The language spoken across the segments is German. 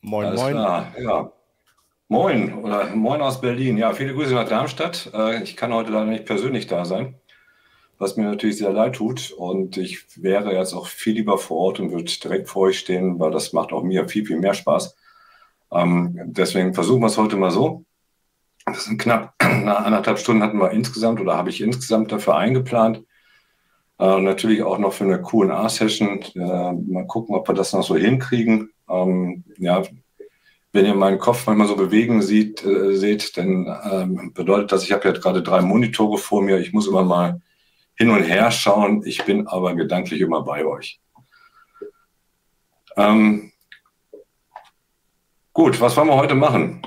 Moin, Alles moin. klar, ja. Moin oder moin aus Berlin. Ja, viele Grüße nach Darmstadt. Ich kann heute leider nicht persönlich da sein, was mir natürlich sehr leid tut. Und ich wäre jetzt auch viel lieber vor Ort und würde direkt vor euch stehen, weil das macht auch mir viel, viel mehr Spaß. Deswegen versuchen wir es heute mal so. Das sind knapp nach 1,5 Stunden hatten wir insgesamt oder habe ich insgesamt dafür eingeplant. Natürlich auch noch für eine Q&A-Session. Mal gucken, ob wir das noch so hinkriegen. Ja, wenn ihr meinen Kopf manchmal so bewegen seht, dann bedeutet das, ich habe jetzt gerade 3 Monitore vor mir. Ich muss immer mal hin und her schauen. Ich bin aber gedanklich immer bei euch. Gut, was wollen wir heute machen?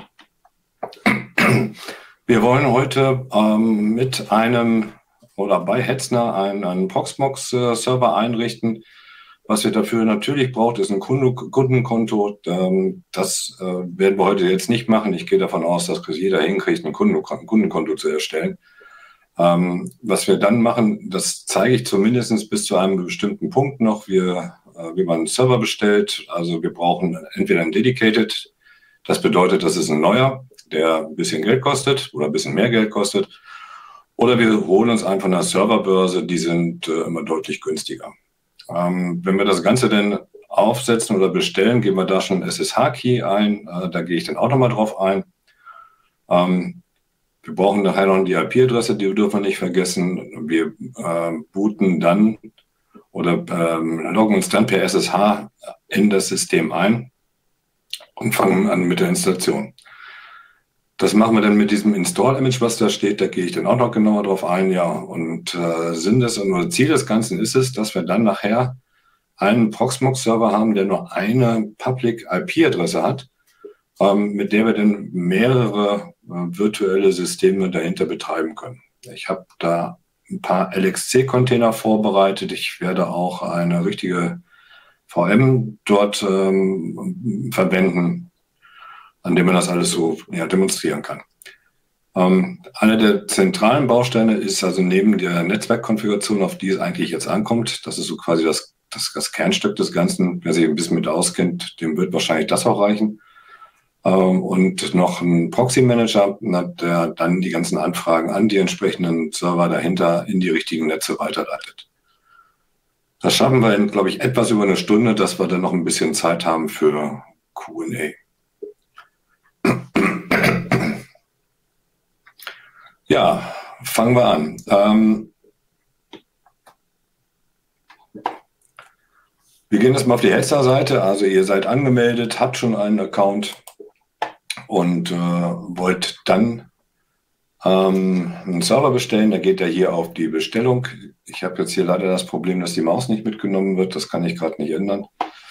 Wir wollen heute mit einem oder bei Hetzner einen Proxmox-Server einrichten. Was ihr dafür natürlich braucht, ist ein Kundenkonto. Das werden wir heute jetzt nicht machen. Ich gehe davon aus, dass jeder hinkriegt, ein Kundenkonto zu erstellen. Was wir dann machen, das zeige ich zumindest bis zu einem bestimmten Punkt noch, wie man einen Server bestellt. Also wir brauchen entweder einen Dedicated. Das bedeutet, das ist ein neuer, der ein bisschen Geld kostet oder ein bisschen mehr Geld kostet. Oder wir holen uns einfach eine Serverbörse, die sind immer deutlich günstiger. Wenn wir das Ganze dann aufsetzen oder bestellen, geben wir da schon einen SSH-Key ein. Da gehe ich dann auch nochmal drauf ein. Wir brauchen nachher noch die IP-Adresse, die dürfen wir nicht vergessen. Wir booten dann oder loggen uns dann per SSH in das System ein und fangen an mit der Installation. Das machen wir dann mit diesem Install-Image, was da steht. Da gehe ich dann auch noch genauer drauf ein. Ja, und Sinn des oder Ziel des Ganzen ist es, dass wir dann nachher einen Proxmox-Server haben, der nur eine Public-IP-Adresse hat, mit der wir dann mehrere virtuelle Systeme dahinter betreiben können. Ich habe da ein paar LXC-Container vorbereitet. Ich werde auch eine richtige VM dort verwenden, an dem man das alles so demonstrieren kann. Eine der zentralen Bausteine ist also neben der Netzwerkkonfiguration, auf die es eigentlich jetzt ankommt, das ist so quasi das Kernstück des Ganzen. Wer sich ein bisschen mit auskennt, dem wird wahrscheinlich das auch reichen. Und noch ein Proxy-Manager, der dann die ganzen Anfragen an die entsprechenden Server dahinter in die richtigen Netze weiterleitet. Das schaffen wir in, glaube ich, etwas über eine Stunde, dass wir dann noch ein bisschen Zeit haben für Q&A. Ja, fangen wir an. Wir gehen jetzt mal auf die Hetzner-Seite. Also ihr seid angemeldet, habt schon einen Account und wollt dann einen Server bestellen. Da geht er hier auf die Bestellung. Ich habe jetzt hier leider das Problem, dass die Maus nicht mitgenommen wird. Das kann ich gerade nicht ändern.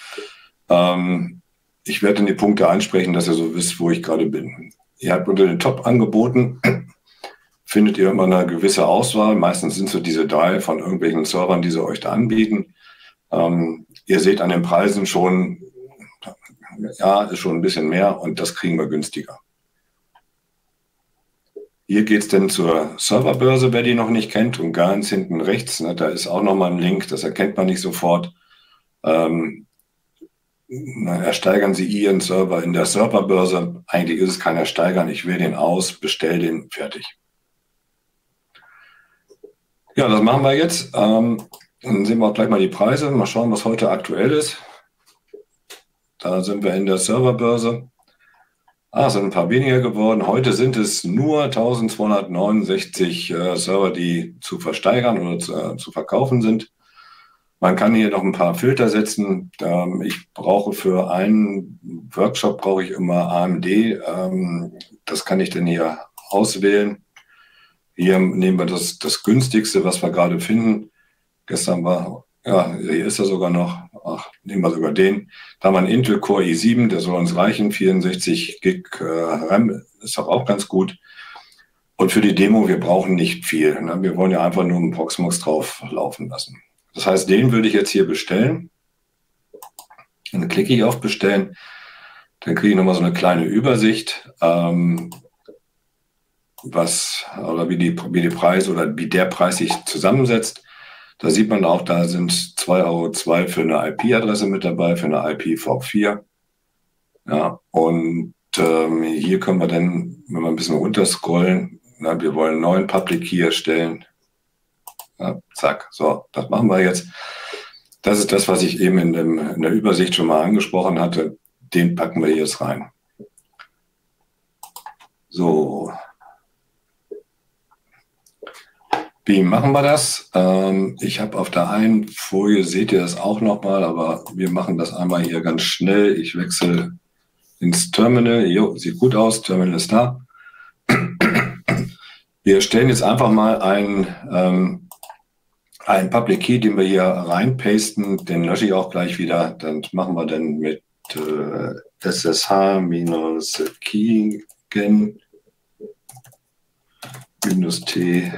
Ich werde dann die Punkte ansprechen, dass ihr so wisst, wo ich gerade bin. Ihr habt unter den Top-Angeboten findet ihr immer eine gewisse Auswahl. Meistens sind so diese 3 von irgendwelchen Servern, die sie euch da anbieten. Ihr seht an den Preisen schon, ja, ist schon ein bisschen mehr und das kriegen wir günstiger. Hier geht es dann zur Serverbörse, wer die noch nicht kennt, und ganz hinten rechts, ne, da ist auch nochmal ein Link, das erkennt man nicht sofort. Ersteigern Sie Ihren Server in der Serverbörse. Eigentlich ist es kein Ersteigern, ich wähle den aus, bestelle den, fertig. Ja, das machen wir jetzt. Dann sehen wir auch gleich mal die Preise. Mal schauen, was heute aktuell ist. Da sind wir in der Serverbörse. Es sind ein paar weniger geworden. Heute sind es nur 1269 Server, die zu versteigern oder zu verkaufen sind. Man kann hier noch ein paar Filter setzen. Ich brauche für einen Workshop brauche ich immer AMD. Das kann ich dann hier auswählen. Hier nehmen wir das günstigste, was wir gerade finden. Gestern war, ja, hier ist er sogar noch. Nehmen wir sogar den. Da haben wir einen Intel Core i7, der soll uns reichen. 64 GB RAM ist doch auch ganz gut. Und für die Demo, wir brauchen nicht viel. Ne? Wir wollen ja einfach nur einen Proxmox drauf laufen lassen. Das heißt, den würde ich jetzt hier bestellen. Dann klicke ich auf Bestellen. Dann kriege ich nochmal so eine kleine Übersicht, wie die Preise oder wie der Preis sich zusammensetzt. Da sieht man auch, da sind 2,02 € für eine IP-Adresse mit dabei, für eine IPv4. Ja, und hier können wir dann, wenn wir ein bisschen runterscrollen, na, wir wollen einen neuen Public Key erstellen. Ja, zack, so, das machen wir jetzt. Das ist das, was ich eben in der Übersicht schon mal angesprochen hatte. Den packen wir jetzt rein. So. Wie machen wir das? Ich habe auf der einen Folie, seht ihr das auch nochmal, aber wir machen das einmal hier ganz schnell. Ich wechsle ins Terminal. Jo, sieht gut aus, Terminal ist da. Wir stellen jetzt einfach mal einen Public Key, den wir hier reinpasten. Den lösche ich auch gleich wieder. Dann machen wir dann mit SSH-Keygen -T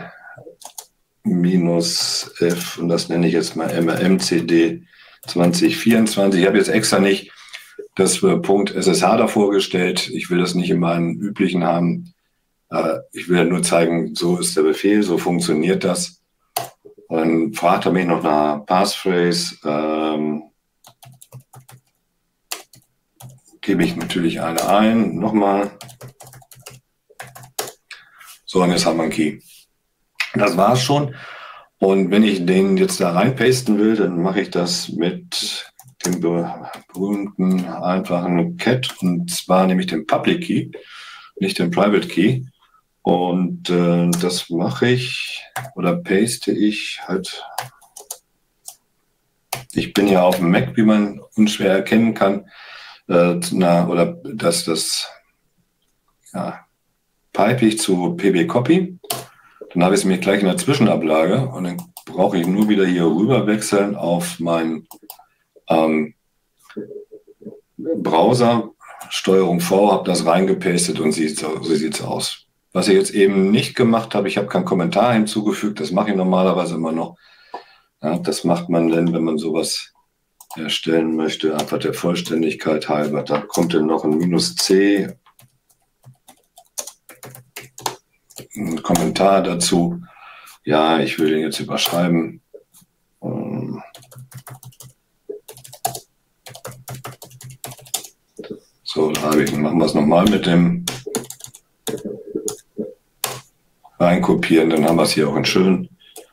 -F und das nenne ich jetzt mal MRMCD 2024. Ich habe jetzt extra nicht das Punkt SSH davor gestellt. Ich will das nicht in meinen üblichen haben. Ich will nur zeigen, so ist der Befehl, so funktioniert das. Dann fragt er mich noch nach Passphrase. Gebe ich natürlich eine ein. Nochmal. So, und jetzt haben wir einen Key. Das war's schon. Und wenn ich den jetzt da reinpasten will, dann mache ich das mit dem berühmten, einfachen Cat. Und zwar nehme ich den Public Key, nicht den Private Key. Und das mache ich oder paste ich halt. Ich bin ja auf dem Mac, wie man unschwer erkennen kann. Oder dass das pipe ich zu PB-Copy. Dann habe ich es mir gleich in der Zwischenablage und dann brauche ich nur wieder hier rüber wechseln auf meinen Browser. Steuerung V, habe das reingepastet und so sieht es aus. Was ich jetzt eben nicht gemacht habe, ich habe keinen Kommentar hinzugefügt, das mache ich normalerweise immer noch. Ja, das macht man dann, wenn man sowas erstellen möchte, einfach der Vollständigkeit halber. Da kommt dann noch ein -C, ein Kommentar dazu. Ja, ich will den jetzt überschreiben. So, da machen wir es nochmal mit dem reinkopieren, dann haben wir es hier auch in schön.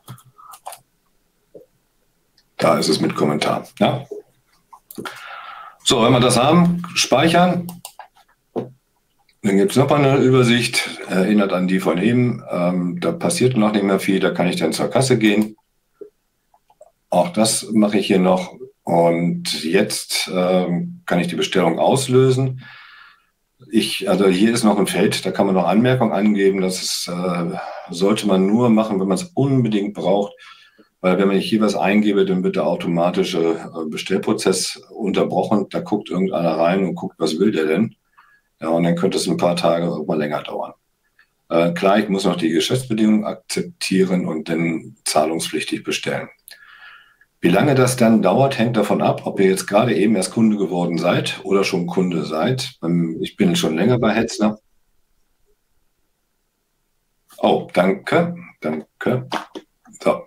Da ist es mit Kommentar. Ja. So, wenn wir das haben, speichern. Dann gibt es noch mal eine Übersicht, erinnert an die von eben. Da passiert noch nicht mehr viel, da kann ich dann zur Kasse gehen. Auch das mache ich hier noch. Und jetzt kann ich die Bestellung auslösen. Also hier ist noch ein Feld, da kann man noch Anmerkungen angeben. Das sollte man nur machen, wenn man es unbedingt braucht. Weil wenn ich hier was eingebe, dann wird der automatische Bestellprozess unterbrochen. Da guckt irgendeiner rein und guckt, was will der denn? Ja, und dann könnte es ein paar Tage auch mal länger dauern. Klar, ich muss noch die Geschäftsbedingungen akzeptieren und dann zahlungspflichtig bestellen. Wie lange das dann dauert, hängt davon ab, ob ihr jetzt gerade eben erst Kunde geworden seid oder schon Kunde seid. Ich bin schon länger bei Hetzner. Oh, danke, danke. So.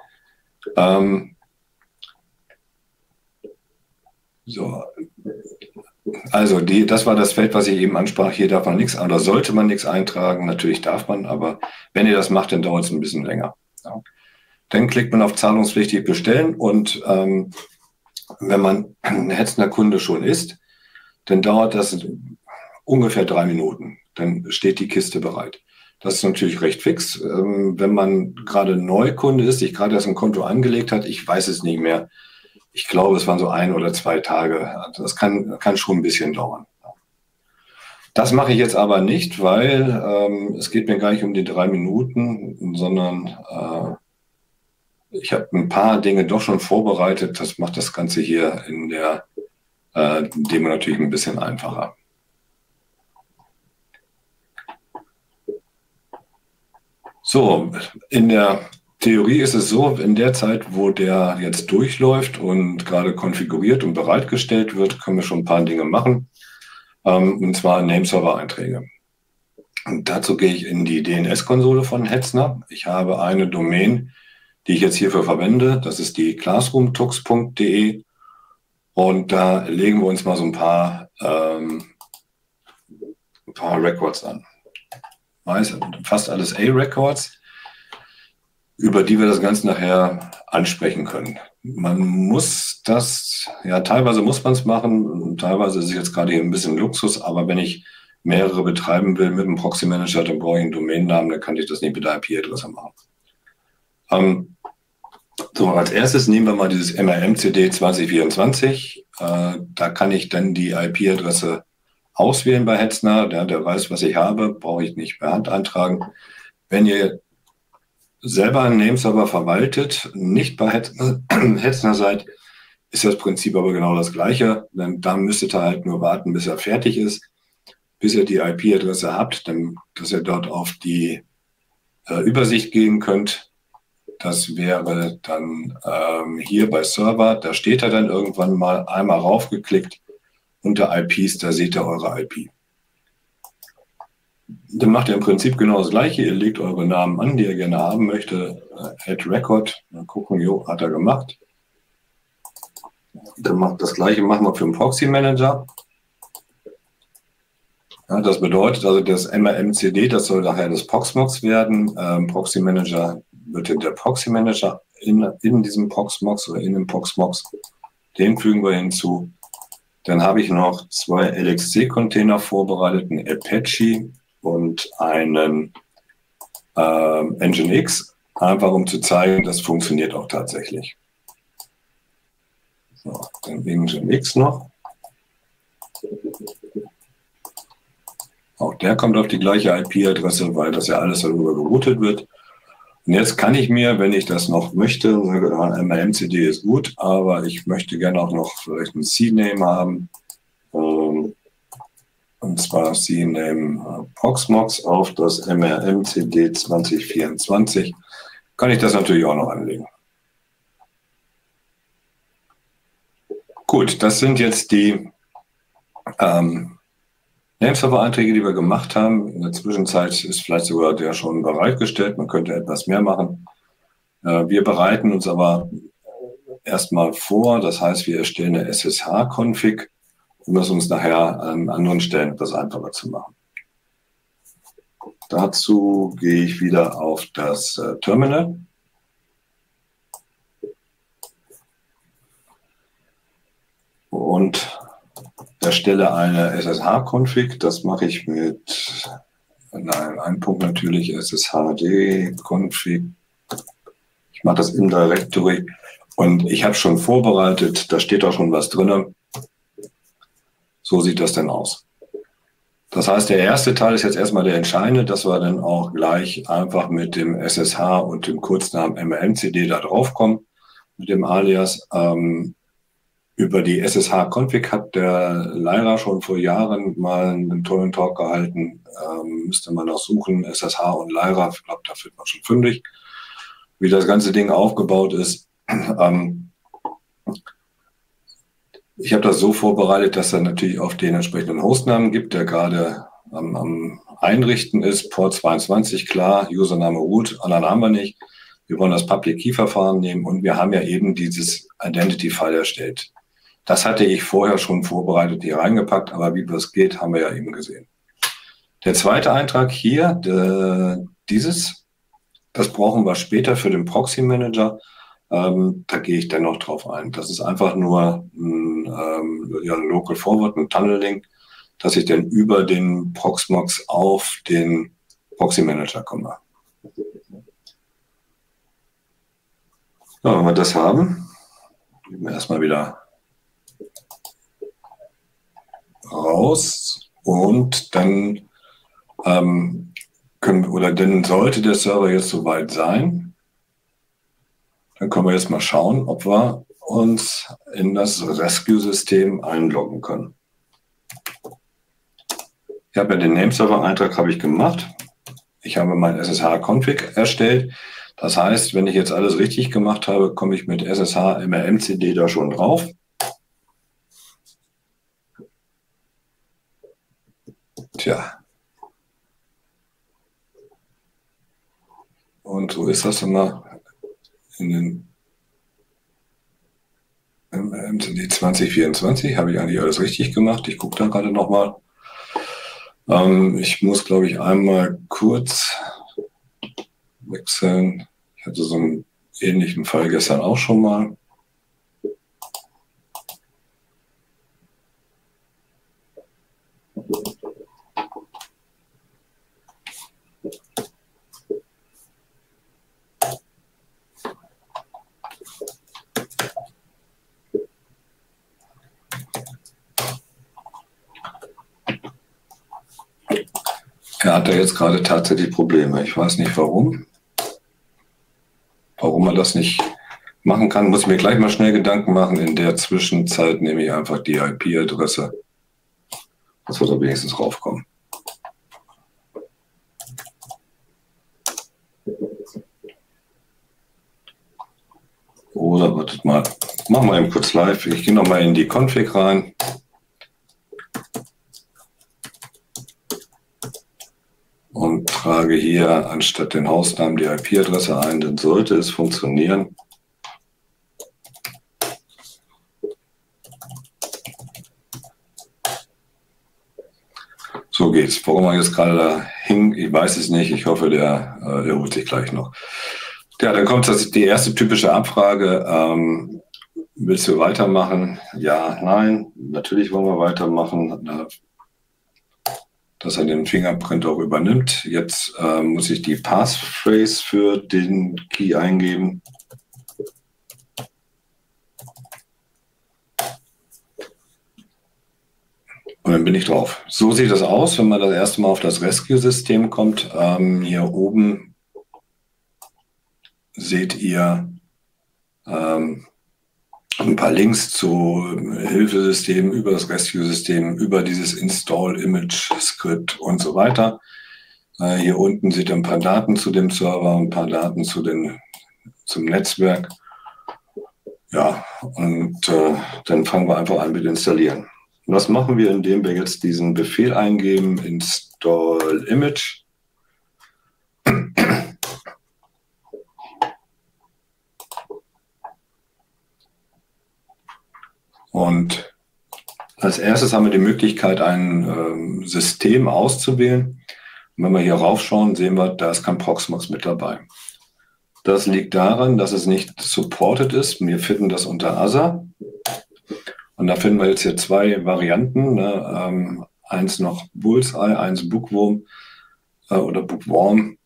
So. Also das war das Feld, was ich eben ansprach. Hier darf man nichts, oder sollte man nichts eintragen. Natürlich darf man, aber wenn ihr das macht, dann dauert es ein bisschen länger. Ja. Dann klickt man auf zahlungspflichtig bestellen und wenn man ein Hetzner Kunde schon ist, dann dauert das ungefähr 3 Minuten. Dann steht die Kiste bereit. Das ist natürlich recht fix. Wenn man gerade Neukunde ist, sich gerade erst ein Konto angelegt hat, ich weiß es nicht mehr. Ich glaube, es waren so 1 oder 2 Tage. Also das kann schon ein bisschen dauern. Das mache ich jetzt aber nicht, weil es geht mir gar nicht um die 3 Minuten, sondern ich habe ein paar Dinge doch schon vorbereitet. Das macht das Ganze hier in der Demo natürlich ein bisschen einfacher. So, in der Theorie ist es so, in der Zeit, wo der jetzt durchläuft und gerade konfiguriert und bereitgestellt wird, können wir schon ein paar Dinge machen, und zwar Nameserver-Einträge. Und dazu gehe ich in die DNS-Konsole von Hetzner. Ich habe eine Domain, die ich jetzt hierfür verwende. Das ist die classroomtux.de. Und da legen wir uns mal so ein paar Records an. Fast alles A-Records, über die wir das Ganze nachher ansprechen können. Man muss das, ja, teilweise muss man es machen, teilweise ist es jetzt gerade hier ein bisschen Luxus, aber wenn ich mehrere betreiben will mit einem Proxy Manager, dann brauche ich einen Domainnamen, dann kann ich das nicht mit der IP-Adresse machen. So, als erstes nehmen wir mal dieses MRM-CD 2024. Da kann ich dann die IP-Adresse auswählen bei Hetzner. Der weiß, was ich habe, brauche ich nicht per Hand eintragen. Wenn ihr selber einen Nameserver verwaltet, nicht bei Hetzner seid, ist das Prinzip aber genau das Gleiche. Denn da müsstet ihr halt nur warten, bis er fertig ist, bis ihr die IP-Adresse habt, dass ihr dort auf die Übersicht gehen könnt. Das wäre dann hier bei Server, da steht er dann irgendwann mal einmal raufgeklickt unter IPs, da seht ihr eure IP. Dann macht ihr im Prinzip genau das Gleiche. Ihr legt eure Namen an, die ihr gerne haben möchte. Add Record, dann gucken, jo, hat er gemacht. Dann macht das Gleiche machen wir für den Proxy Manager. Ja, das bedeutet also, das MRM-CD, das soll nachher das Proxmox werden. Proxy Manager wird der Proxy Manager in diesem Proxmox oder in dem Proxmox. Den fügen wir hinzu. Dann habe ich noch 2 LXC-Container vorbereitet, einen Apache und einen Nginx, einfach um zu zeigen, das funktioniert auch tatsächlich. So, dann Nginx noch. Auch der kommt auf die gleiche IP-Adresse, weil das ja alles darüber geroutet wird. Und jetzt kann ich mir, wenn ich das noch möchte, MRM-CD ist gut, aber ich möchte gerne auch noch vielleicht einen C-Name haben. Und zwar C-Name Proxmox auf das MRM-CD 2024. Kann ich das natürlich auch noch anlegen. Gut, das sind jetzt die Nameserver-Einträge, die wir gemacht haben. In der Zwischenzeit ist vielleicht sogar der schon bereitgestellt. Man könnte etwas mehr machen. Wir bereiten uns aber erstmal vor. Das heißt, wir erstellen eine SSH-Config, um es uns nachher an anderen Stellen etwas einfacher zu machen. Dazu gehe ich wieder auf das Terminal. Und erstelle eine SSH-Config. Das mache ich mit einem Punkt natürlich sshd-config. Ich mache das im Directory und ich habe schon vorbereitet, da steht auch schon was drin. So sieht das denn aus. Das heißt, der erste Teil ist jetzt erstmal der entscheidende, dass wir dann auch gleich einfach mit dem SSH und dem Kurznamen MRM-CD da drauf kommen, mit dem Alias. Über die SSH-Config hat der Lyra schon vor Jahren mal einen tollen Talk gehalten. Müsste man auch suchen, SSH und Lyra, ich glaube, da wird man schon fündig, wie das ganze Ding aufgebaut ist. Ich habe das so vorbereitet, dass er natürlich auf den entsprechenden Hostnamen gibt, der gerade am Einrichten ist. Port 22, klar, Username root, anderen haben wir nicht. Wir wollen das Public Key Verfahren nehmen und wir haben ja eben dieses Identity File erstellt. Das hatte ich vorher schon vorbereitet, hier reingepackt, aber wie das geht, haben wir ja eben gesehen. Der zweite Eintrag hier, das brauchen wir später für den Proxy Manager. Da gehe ich dann noch drauf ein. Das ist einfach nur ein Local Forward, ein Tunnel-Link, dass ich dann über den Proxmox auf den Proxy Manager komme. Ja, wenn wir das haben, gehen wir erstmal wieder raus und dann dann sollte der Server jetzt soweit sein. Dann können wir jetzt mal schauen, ob wir uns in das Rescue-System einloggen können. Ich habe ja den Nameserver-Eintrag gemacht. Ich habe mein SSH-Config erstellt. Das heißt, wenn ich jetzt alles richtig gemacht habe, komme ich mit SSH MRM-CD da schon drauf. Tja. Und so ist das immer in den MCD 2024 habe ich eigentlich alles richtig gemacht. Ich gucke da gerade nochmal. Ich muss, glaube ich, einmal kurz wechseln. Ich hatte so einen ähnlichen Fall gestern auch schon mal. Er hat da jetzt gerade tatsächlich Probleme. Ich weiß nicht warum. Warum er das nicht machen kann, muss ich mir gleich mal schnell Gedanken machen. In der Zwischenzeit nehme ich einfach die IP-Adresse. Das wird da wenigstens raufkommen. Oder wartet mal, machen wir eben kurz live. Ich gehe nochmal in die Config rein. Und trage hier anstatt den Hausnamen die IP-Adresse ein, dann sollte es funktionieren. So geht's. Warum er jetzt gerade da hing, ich weiß es nicht. Ich hoffe, der holt sich gleich noch. Ja, dann kommt die erste typische Abfrage. Willst du weitermachen? Ja, nein. Natürlich wollen wir weitermachen. Dass er den Fingerprint auch übernimmt. Jetzt muss ich die Passphrase für den Key eingeben. Und dann bin ich drauf. So sieht das aus, wenn man das erste Mal auf das Rescue-System kommt. Hier oben seht ihr ein paar Links zu Hilfesystemen über das Rescue-System, über dieses Install-Image-Script und so weiter. Hier unten seht ihr ein paar Daten zu dem Server, ein paar Daten zum Netzwerk. Ja, und dann fangen wir einfach an mit Installieren. Und was machen wir, indem wir jetzt diesen Befehl eingeben, Install Image. Und als erstes haben wir die Möglichkeit, ein System auszuwählen. Und wenn wir hier raufschauen, sehen wir, da ist kein Proxmox mit dabei. Das liegt daran, dass es nicht supported ist. Wir finden das unter Other. Und da finden wir jetzt hier zwei Varianten. Ne? Eins noch Bullseye, eins Bookworm oder Bookworm.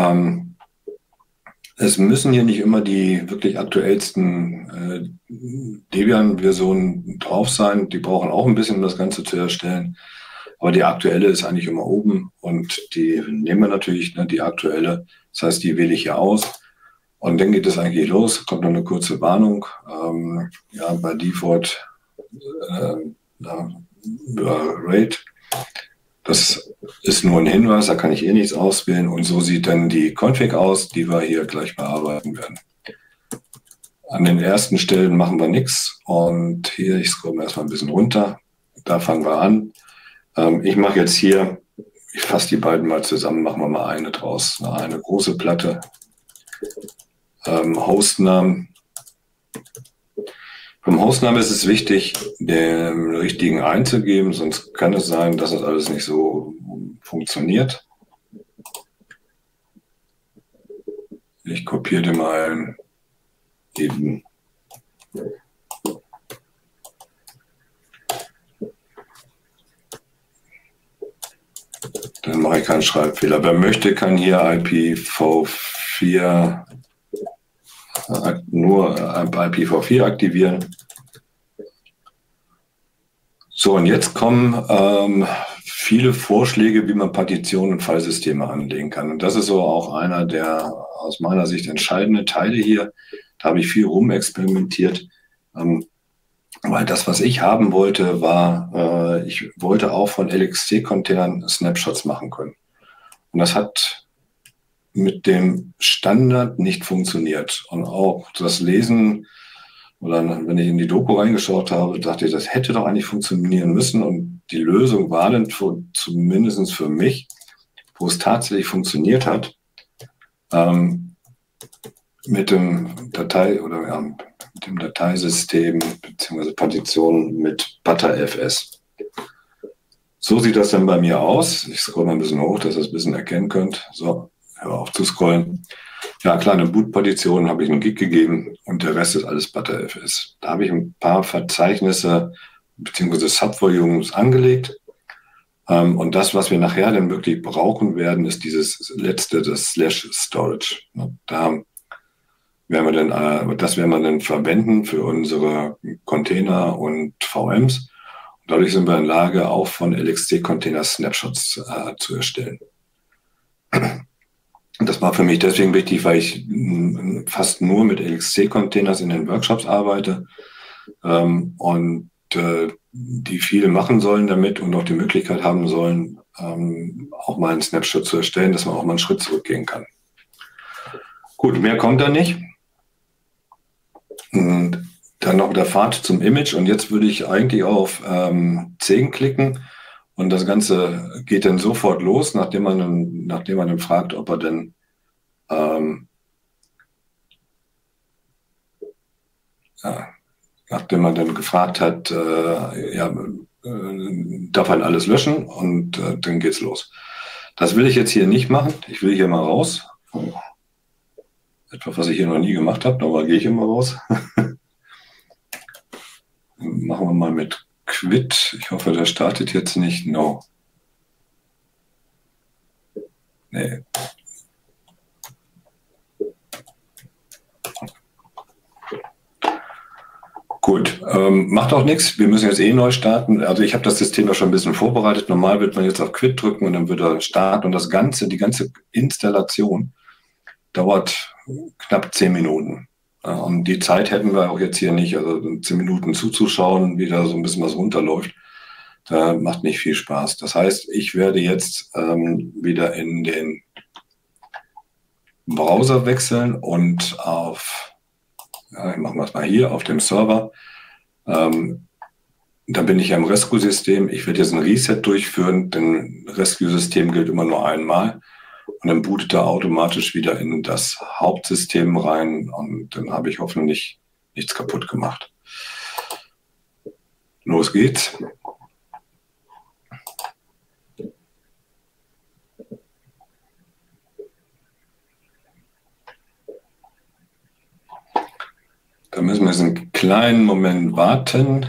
Es müssen hier nicht immer die wirklich aktuellsten Debian-Versionen drauf sein. Die brauchen auch ein bisschen, um das Ganze zu erstellen. Aber die aktuelle ist eigentlich immer oben und die nehmen wir natürlich, ne, die aktuelle. Das heißt, die wähle ich hier aus. Und dann geht es eigentlich los. Kommt noch eine kurze Warnung. Ja, bei Default RAID. Das ist nur ein Hinweis, da kann ich eh nichts auswählen. Und so sieht dann die Config aus, die wir hier gleich bearbeiten werden. An den ersten Stellen machen wir nichts. Und hier, ich scrolle erstmal ein bisschen runter. Da fangen wir an. Ich mache jetzt hier, ich fasse die beiden mal zusammen, machen wir mal eine draus. Eine große Platte. Hostnamen. Beim Hostnamen ist es wichtig, den richtigen einzugeben, sonst kann es sein, dass das alles nicht so funktioniert. Ich kopiere den mal eben. Dann mache ich keinen Schreibfehler. Wer möchte, kann hier IPv4 nur IPv4 aktivieren. So, und jetzt kommen viele Vorschläge, wie man Partitionen und Fallsysteme anlegen kann. Und das ist so auch einer der aus meiner Sicht entscheidenden Teile hier. Da habe ich viel rumexperimentiert. Weil das, was ich haben wollte, war, ich wollte auch von LXC-Containern Snapshots machen können. Und das hat mit dem Standard nicht funktioniert. Und auch das Lesen, oder wenn ich in die Doku reingeschaut habe, dachte ich, das hätte doch eigentlich funktionieren müssen. Und die Lösung war dann zumindest für mich, wo es tatsächlich funktioniert hat, mit dem Datei oder dem Dateisystem bzw. Partitionen mit ButterFS. So sieht das dann bei mir aus. Ich scroll mal ein bisschen hoch, dass ihr es ein bisschen erkennen könnt. So, hör auf zu scrollen. Ja, kleine Boot-Partition habe ich einen Gig gegeben und der Rest ist alles ButterFS. Da habe ich ein paar Verzeichnisse bzw. Subvolumes angelegt. Und das, was wir nachher dann wirklich brauchen werden, ist dieses letzte, das Slash Storage. Da werden wir dann, das werden wir dann verwenden für unsere Container und VMs. Und dadurch sind wir in der Lage, auch von LXC-Container Snapshots zu erstellen. Das war für mich deswegen wichtig, weil ich fast nur mit LXC-Containers in den Workshops arbeite und die viel machen sollen damit und auch die Möglichkeit haben sollen, auch mal einen Snapshot zu erstellen, dass man auch mal einen Schritt zurückgehen kann. Gut, mehr kommt da nicht. Und dann noch der Pfad zum Image und jetzt würde ich eigentlich auf 10 klicken und das Ganze geht dann sofort los, nachdem man dann fragt, ob er denn nachdem man dann gefragt hat, darf man alles löschen und dann geht's los. Das will ich jetzt hier nicht machen. Ich will hier mal raus. Etwas, was ich hier noch nie gemacht habe, aber gehe ich immer raus. Machen wir mal mit Quit. Ich hoffe, der startet jetzt nicht. No. Nee. Gut, macht auch nichts. Wir müssen jetzt eh neu starten. Also ich habe das System ja schon ein bisschen vorbereitet. Normal wird man jetzt auf Quit drücken und dann wird er starten. Und die ganze Installation dauert knapp 10 Minuten. Und die Zeit hätten wir auch jetzt hier nicht. Also 10 Minuten zuzuschauen, wie da so ein bisschen was runterläuft, da macht nicht viel Spaß. Das heißt, ich werde jetzt wieder in den Browser wechseln und ich mache das mal hier auf dem Server. Da bin ich ja im Rescue-System. Ich werde jetzt ein Reset durchführen, denn Rescue-System gilt immer nur einmal. Und dann bootet er automatisch wieder in das Hauptsystem rein und dann habe ich hoffentlich nichts kaputt gemacht. Los geht's. Da müssen wir jetzt einen kleinen Moment warten.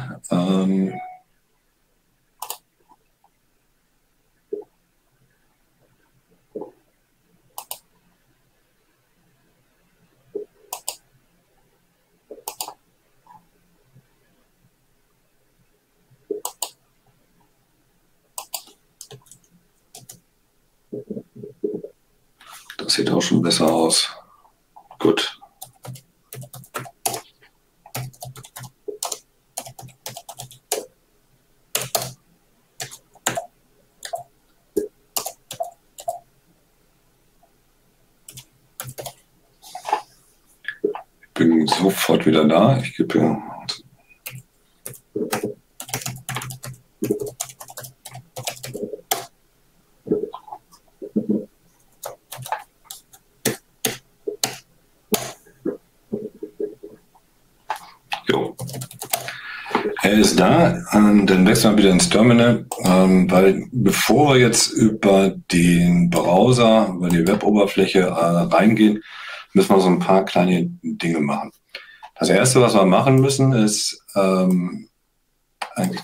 Das sieht auch schon besser aus. Gut. Ich bin sofort wieder da. Ich gebe Er ist da, dann wechseln wir wieder ins Terminal, weil bevor wir jetzt über den Browser, über die Web-Oberfläche reingehen, müssen wir so ein paar kleine Dinge machen. Das Erste, was wir machen müssen, ist eigentlich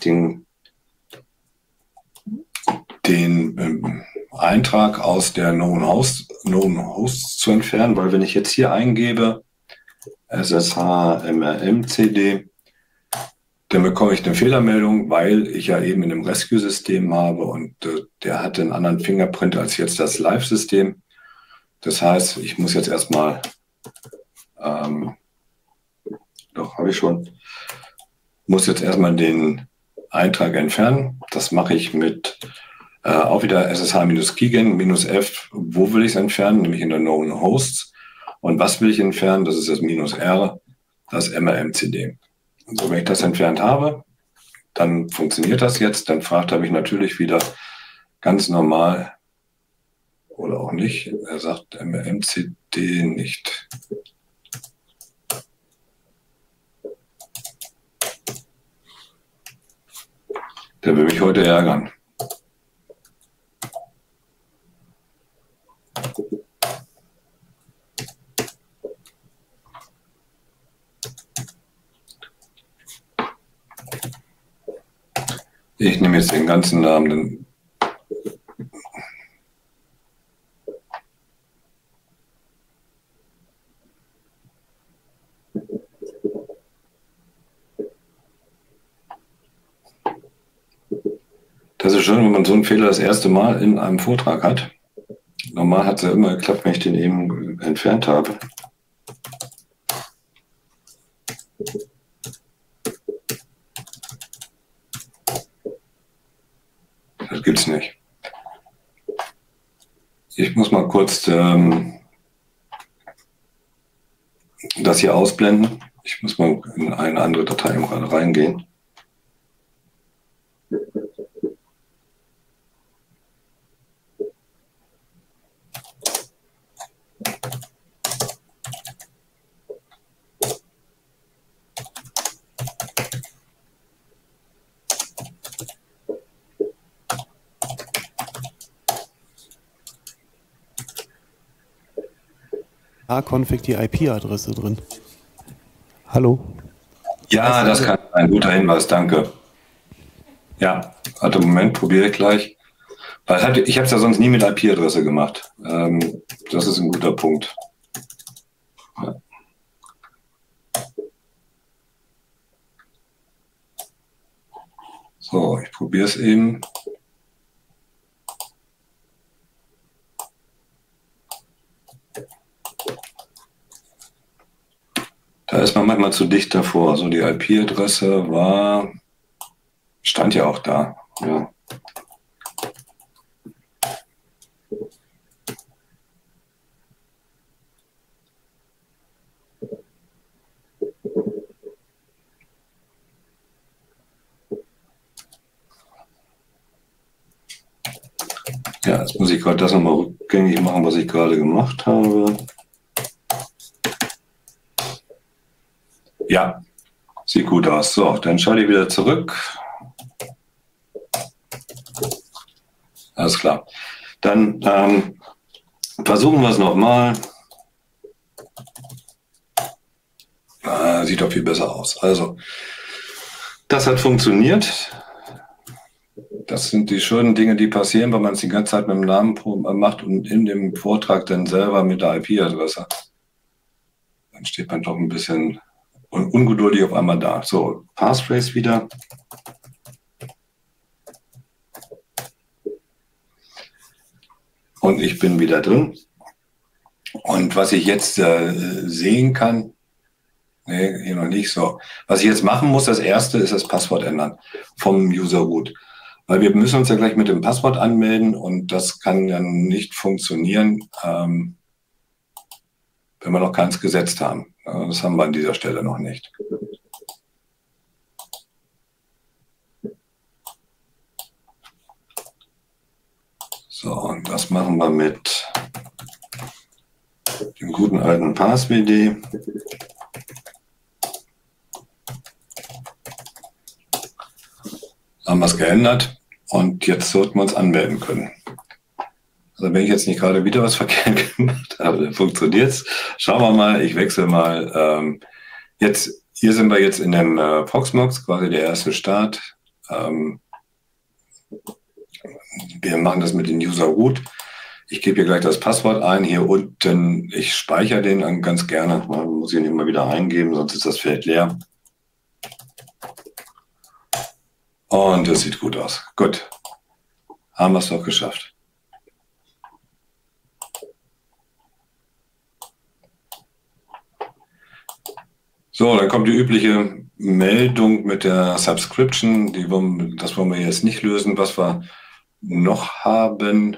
den Eintrag aus der Known Hosts zu entfernen, weil wenn ich jetzt hier eingebe, SSH MRM-CD, dann bekomme ich eine Fehlermeldung, weil ich ja eben in einem Rescue-System habe und der hat einen anderen Fingerprint als jetzt das Live-System. Das heißt, ich muss jetzt erstmal, muss jetzt erstmal den Eintrag entfernen. Das mache ich mit auch wieder SSH-Keygen-F. Wo will ich es entfernen? Nämlich in der Known Hosts. Und was will ich entfernen? Das ist das -R, das MRM-CD. So, wenn ich das entfernt habe, dann funktioniert das jetzt. Dann fragt er mich natürlich wieder ganz normal oder auch nicht. Er sagt, MRM-CD nicht. Sagt, MRM-CD Der will mich heute ärgern. Ich nehme jetzt den ganzen Namen. Das ist schön, wenn man so einen Fehler das erste Mal in einem Vortrag hat. Normal hat es ja immer geklappt, wenn ich den eben entfernt habe. Das gibt's nicht. Ich muss mal kurz das hier ausblenden. Ich muss mal in eine andere Datei gerade reingehen. config die IP-Adresse drin. Hallo? Ja, das kann ein guter Hinweis, danke. Ja, warte, Moment, probiere ich gleich. Weil ich habe es ja sonst nie mit IP-Adresse gemacht. Das ist ein guter Punkt. Ja. So, ich probiere es eben. Da ist man manchmal zu dicht davor. Also die IP-Adresse war, stand ja auch da. Ja. Ja, jetzt muss ich gerade das nochmal rückgängig machen, was ich gerade gemacht habe. Ja, sieht gut aus. So, dann schalte ich wieder zurück. Alles klar. Dann versuchen wir es nochmal. Sieht doch viel besser aus. Also, das hat funktioniert. Das sind die schönen Dinge, die passieren, wenn man es die ganze Zeit mit dem Namen macht und in dem Vortrag dann selber mit der IP-Adresse. Dann steht man doch ein bisschen ungeduldig auf einmal da. So, Passphrase wieder. Und ich bin wieder drin. Und was ich jetzt sehen kann, nee, hier noch nicht so. Was ich jetzt machen muss, das erste ist das Passwort ändern vom User Root. Weil wir müssen uns ja gleich mit dem Passwort anmelden und das kann dann nicht funktionieren, wenn wir noch keins gesetzt haben. Das haben wir an dieser Stelle noch nicht. So, und das machen wir mit dem guten alten Passwd. Haben wir es geändert und jetzt sollten wir uns anmelden können. Also wenn ich jetzt nicht gerade wieder was verkehrt gemacht habe, dann funktioniert es. Schauen wir mal, ich wechsle mal. Hier sind wir jetzt in dem Proxmox, quasi der erste Start. Wir machen das mit dem User Root. Ich gebe hier gleich das Passwort ein, hier unten. Ich speichere den dann ganz gerne. Man muss ihn immer wieder eingeben, sonst ist das Feld leer. Und das sieht gut aus. Gut. Haben wir es doch geschafft. So, dann kommt die übliche Meldung mit der Subscription. Das wollen wir jetzt nicht lösen. Was wir noch haben,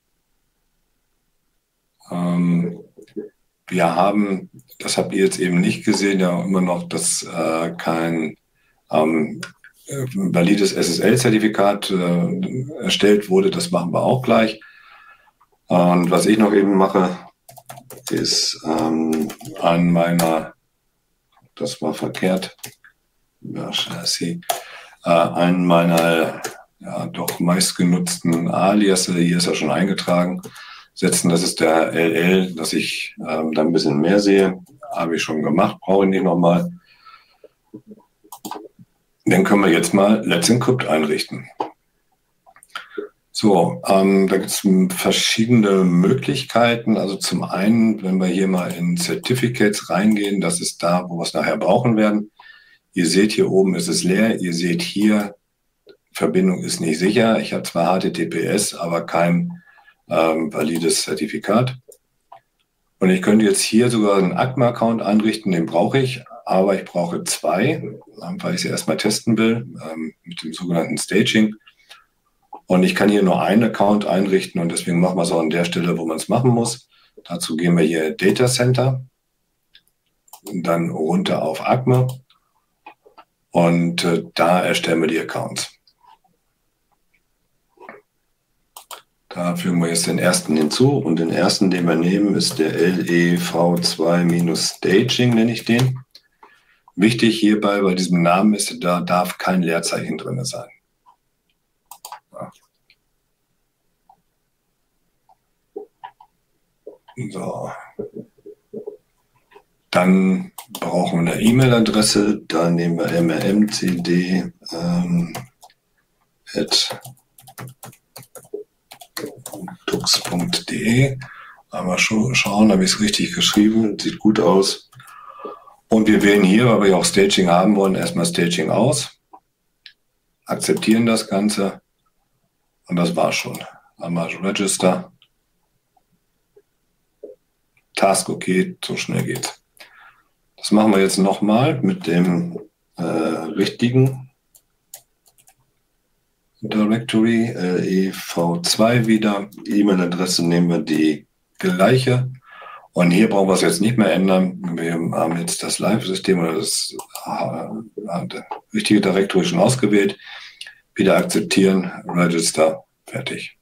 wir haben, das habt ihr jetzt eben nicht gesehen, ja immer noch, dass kein valides SSL-Zertifikat erstellt wurde. Das machen wir auch gleich. Und was ich noch eben mache, ist an meiner, das war verkehrt, ja, Chassis, einen meiner doch meistgenutzten Aliasse, hier ist er schon eingetragen, setzen. Das ist der LL, dass ich da ein bisschen mehr sehe. Habe ich schon gemacht, brauche ich nicht nochmal. Dann können wir jetzt mal Let's Encrypt einrichten. So, da gibt es verschiedene Möglichkeiten. Also zum einen, wenn wir hier mal in Certificates reingehen, das ist da, wo wir es nachher brauchen werden. Ihr seht, hier oben ist es leer. Ihr seht hier, Verbindung ist nicht sicher. Ich habe zwar HTTPS, aber kein valides Zertifikat. Und ich könnte jetzt hier sogar einen ACMA-Account einrichten, den brauche ich, aber ich brauche zwei, weil ich sie erstmal testen will, mit dem sogenannten Staging. Und ich kann hier nur einen Account einrichten und deswegen machen wir es auch an der Stelle, wo man es machen muss. Dazu gehen wir hier Data Center und dann runter auf ACMA und da erstellen wir die Accounts. Da fügen wir jetzt den ersten hinzu und den ersten, den wir nehmen, ist der LEV2-Staging, nenne ich den. Wichtig hierbei bei diesem Namen ist, da darf kein Leerzeichen drin sein. So. Dann brauchen wir eine E-Mail-Adresse, da nehmen wir mrmcd @tux.de. Einmal schauen, habe ich es richtig geschrieben, sieht gut aus. Und wir wählen hier, weil wir ja auch Staging haben wollen, erstmal Staging aus, akzeptieren das Ganze und das war schon. Einmal Register, Task okay, so schnell geht's. Das machen wir jetzt nochmal mit dem richtigen Directory, LEV2 wieder. E-Mail-Adresse nehmen wir die gleiche. Und hier brauchen wir es jetzt nicht mehr ändern. Wir haben jetzt das Live-System oder das richtige Directory schon ausgewählt. Wieder akzeptieren, Register, fertig.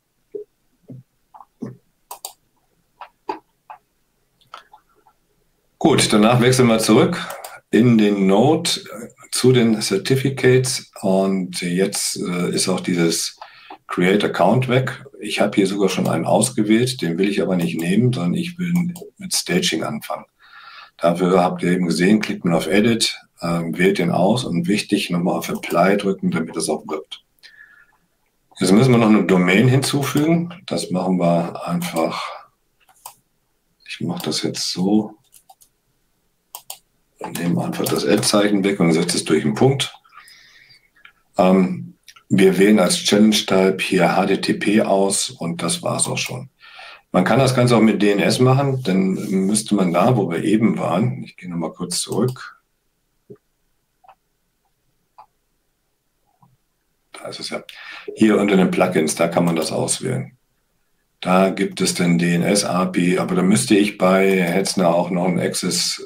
Gut, danach wechseln wir zurück in den Node zu den Certificates und jetzt ist auch dieses Create Account weg. Ich habe hier sogar schon einen ausgewählt, den will ich aber nicht nehmen, sondern ich will mit Staging anfangen. Dafür habt ihr eben gesehen, klickt man auf Edit, wählt den aus und wichtig, nochmal auf Apply drücken, damit das auch wirkt. Jetzt müssen wir noch eine Domain hinzufügen. Das machen wir einfach, ich mache das jetzt so. Und nehmen einfach das Ad-Zeichen weg und setze es durch einen Punkt. Wir wählen als Challenge-Type hier HTTP aus und das war es auch schon. Man kann das Ganze auch mit DNS machen, dann müsste man da, wo wir eben waren, ich gehe nochmal kurz zurück. Da ist es ja. Hier unter den Plugins, da kann man das auswählen. Da gibt es den DNS-API, aber da müsste ich bei Hetzner auch noch einen Access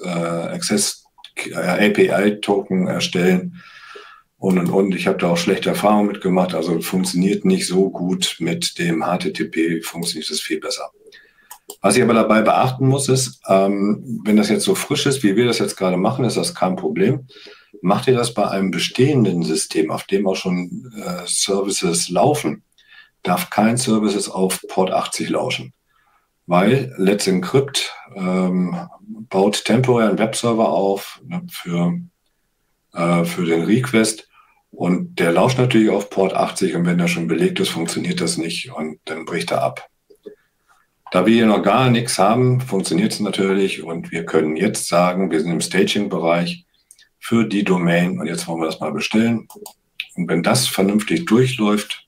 API-Token erstellen und. Ich habe da auch schlechte Erfahrungen mitgemacht, also funktioniert nicht so gut mit dem HTTP, funktioniert das viel besser. Was ich aber dabei beachten muss, ist, wenn das jetzt so frisch ist, wie wir das jetzt gerade machen, ist das kein Problem. Macht ihr das bei einem bestehenden System, auf dem auch schon Services laufen, darf kein Services auf Port 80 lauschen. Weil Let's Encrypt baut temporär einen Webserver auf, ne, für den Request und der lauscht natürlich auf Port 80 und wenn der schon belegt ist, funktioniert das nicht und dann bricht er ab. Da wir hier noch gar nichts haben, funktioniert es natürlich und wir können jetzt sagen, wir sind im Staging-Bereich für die Domain und jetzt wollen wir das mal bestellen. Und wenn das vernünftig durchläuft,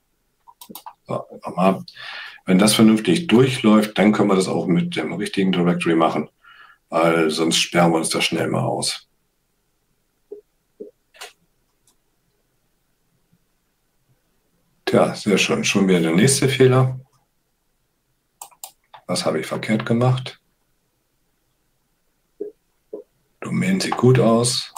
wenn das vernünftig durchläuft, dann können wir das auch mit dem richtigen Directory machen, weil sonst sperren wir uns das schnell mal aus. Tja, sehr schön. Schon wieder der nächste Fehler. Was habe ich verkehrt gemacht? Domain sieht gut aus.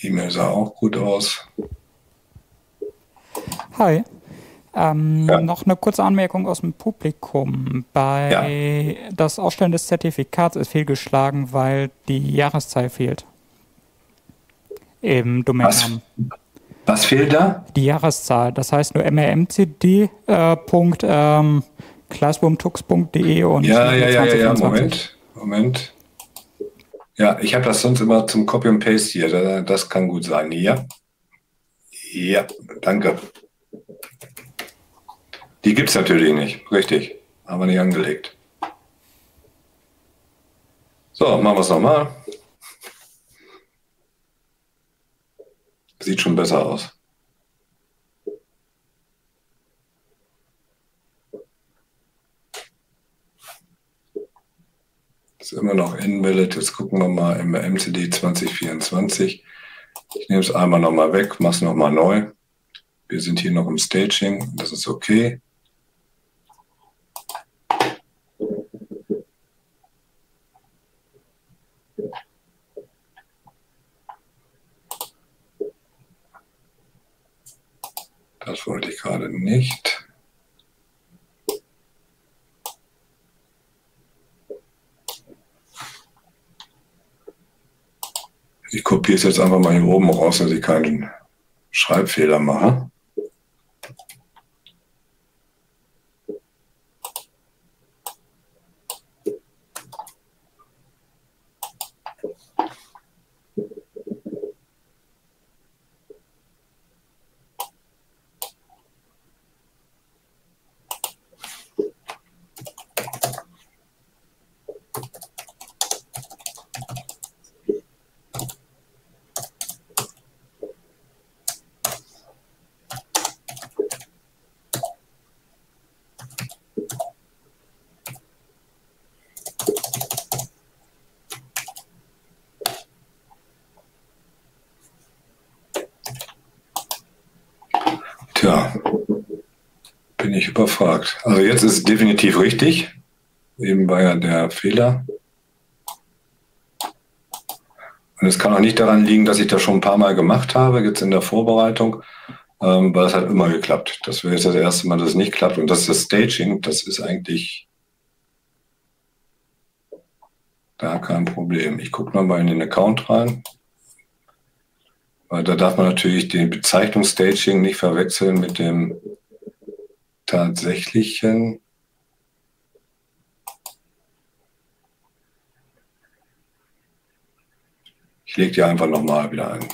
E-Mail sah auch gut aus. Hi. Noch eine kurze Anmerkung aus dem Publikum. Bei das Ausstellen des Zertifikats ist fehlgeschlagen, weil die Jahreszahl fehlt. Im Domainnamen. Was fehlt da? Die Jahreszahl. Das heißt nur mrmcd.classroomtux.de und Ja, 2024. Moment. Ja, ich habe das sonst immer zum Copy und Paste hier. Das kann gut sein. Ja. Ja, danke. Die gibt es natürlich nicht. Richtig. Haben wir nicht angelegt. So, machen wir es nochmal. Sieht schon besser aus. Ist immer noch invalid. Jetzt gucken wir mal im MCD 2024. Ich nehme es einmal nochmal weg, mache es nochmal neu. Wir sind hier noch im Staging. Das ist okay. Das wollte ich gerade nicht. Ich kopiere es jetzt einfach mal hier oben raus, dass ich keinen Schreibfehler mache. Tja, bin ich überfragt. Also jetzt ist es definitiv richtig. Eben war ja der Fehler. Und es kann auch nicht daran liegen, dass ich das schon ein paar Mal gemacht habe, jetzt in der Vorbereitung, weil es hat immer geklappt. Das wäre jetzt das erste Mal, dass es nicht klappt. Und das ist das Staging, das ist eigentlich da kein Problem. Ich gucke nochmal in den Account rein. Weil da darf man natürlich die Bezeichnung Staging nicht verwechseln mit dem tatsächlichen. Ich lege die einfach nochmal wieder ein.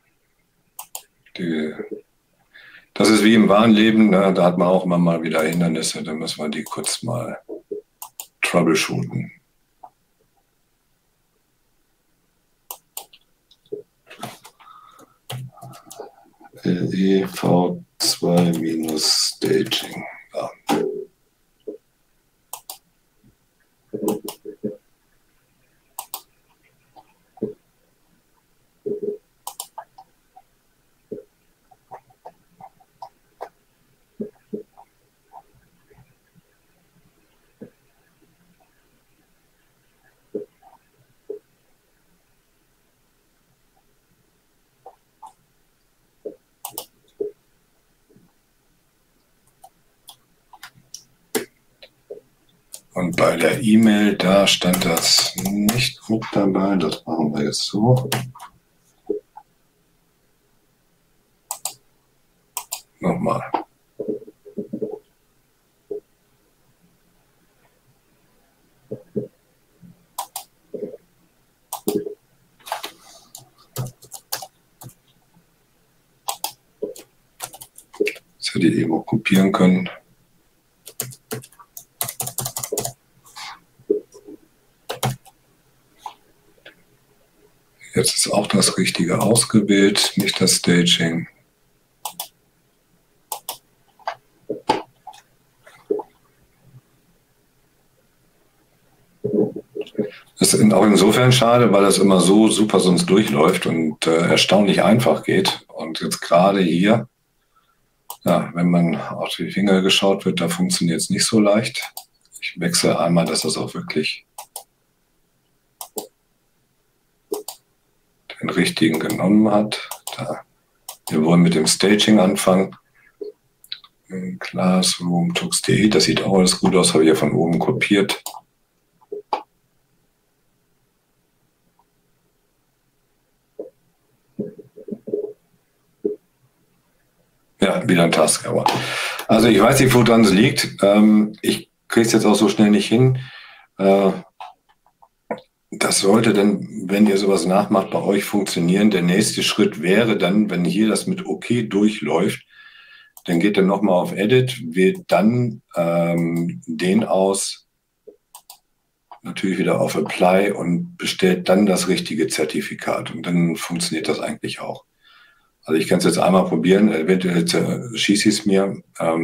Das ist wie im wahren Leben, ne? Da hat man auch immer mal wieder Hindernisse, da müssen wir die kurz mal troubleshooten. LEV2-Staging. Ja. Und bei der E-Mail, da stand das nicht mit dabei. Das machen wir jetzt so. Nochmal. Das hätte ich eben auch kopieren können. Jetzt ist auch das Richtige ausgewählt, nicht das Staging. Das ist auch insofern schade, weil das immer so super sonst durchläuft und erstaunlich einfach geht. Und jetzt gerade hier, ja, wenn man auf die Finger geschaut wird, da funktioniert es nicht so leicht. Ich wechsle einmal, dass das auch wirklich den richtigen genommen hat. Wir wollen mit dem Staging anfangen. Classroom.tux.de, das sieht auch alles gut aus, habe ich ja von oben kopiert. Ja, wieder ein Task, aber. Also ich weiß nicht, woran es liegt. Ich kriege es jetzt auch so schnell nicht hin. Das sollte dann, wenn ihr sowas nachmacht, bei euch funktionieren. Der nächste Schritt wäre dann, wenn hier das mit OK durchläuft, dann geht er nochmal auf Edit, wählt dann den aus, natürlich wieder auf Apply und bestellt dann das richtige Zertifikat. Und dann funktioniert das eigentlich auch. Also ich kann es jetzt einmal probieren, eventuell schieße ich es mir,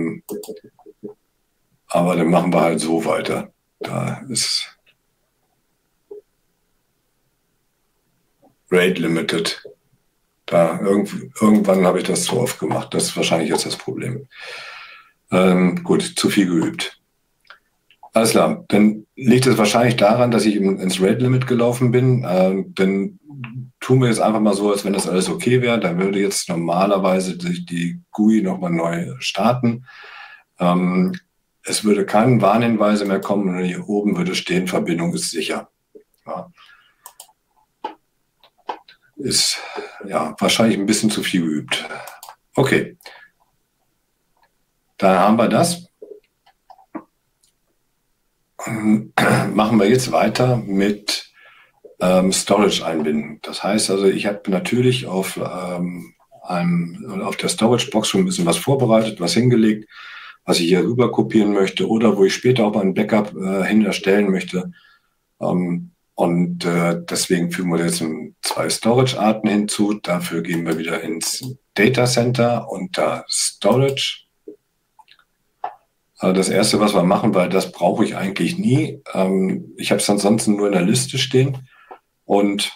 aber dann machen wir halt so weiter. Da ist Rate Limited. Da irgendwann habe ich das zu oft gemacht. Das ist wahrscheinlich jetzt das Problem. Gut, zu viel geübt. Alles klar, dann liegt es wahrscheinlich daran, dass ich ins Rate Limit gelaufen bin. Dann tun wir jetzt einfach mal so, als wenn das alles okay wäre. Dann würde jetzt normalerweise die GUI nochmal neu starten. Es würde keine Warnhinweise mehr kommen und hier oben würde stehen, Verbindung ist sicher. Ja. Ist ja wahrscheinlich ein bisschen zu viel geübt. Okay, dann haben wir das. Machen wir jetzt weiter mit Storage einbinden. Das heißt also, ich habe natürlich auf der Storage-Box schon ein bisschen was vorbereitet, was hingelegt, was ich hier rüber kopieren möchte oder wo ich später auch mal ein Backup hin erstellen möchte. Deswegen fügen wir jetzt 2 Storage-Arten hinzu. Dafür gehen wir wieder ins Data Center unter Storage. Also das Erste, was wir machen, weil das brauche ich eigentlich nie. Ich habe es ansonsten nur in der Liste stehen und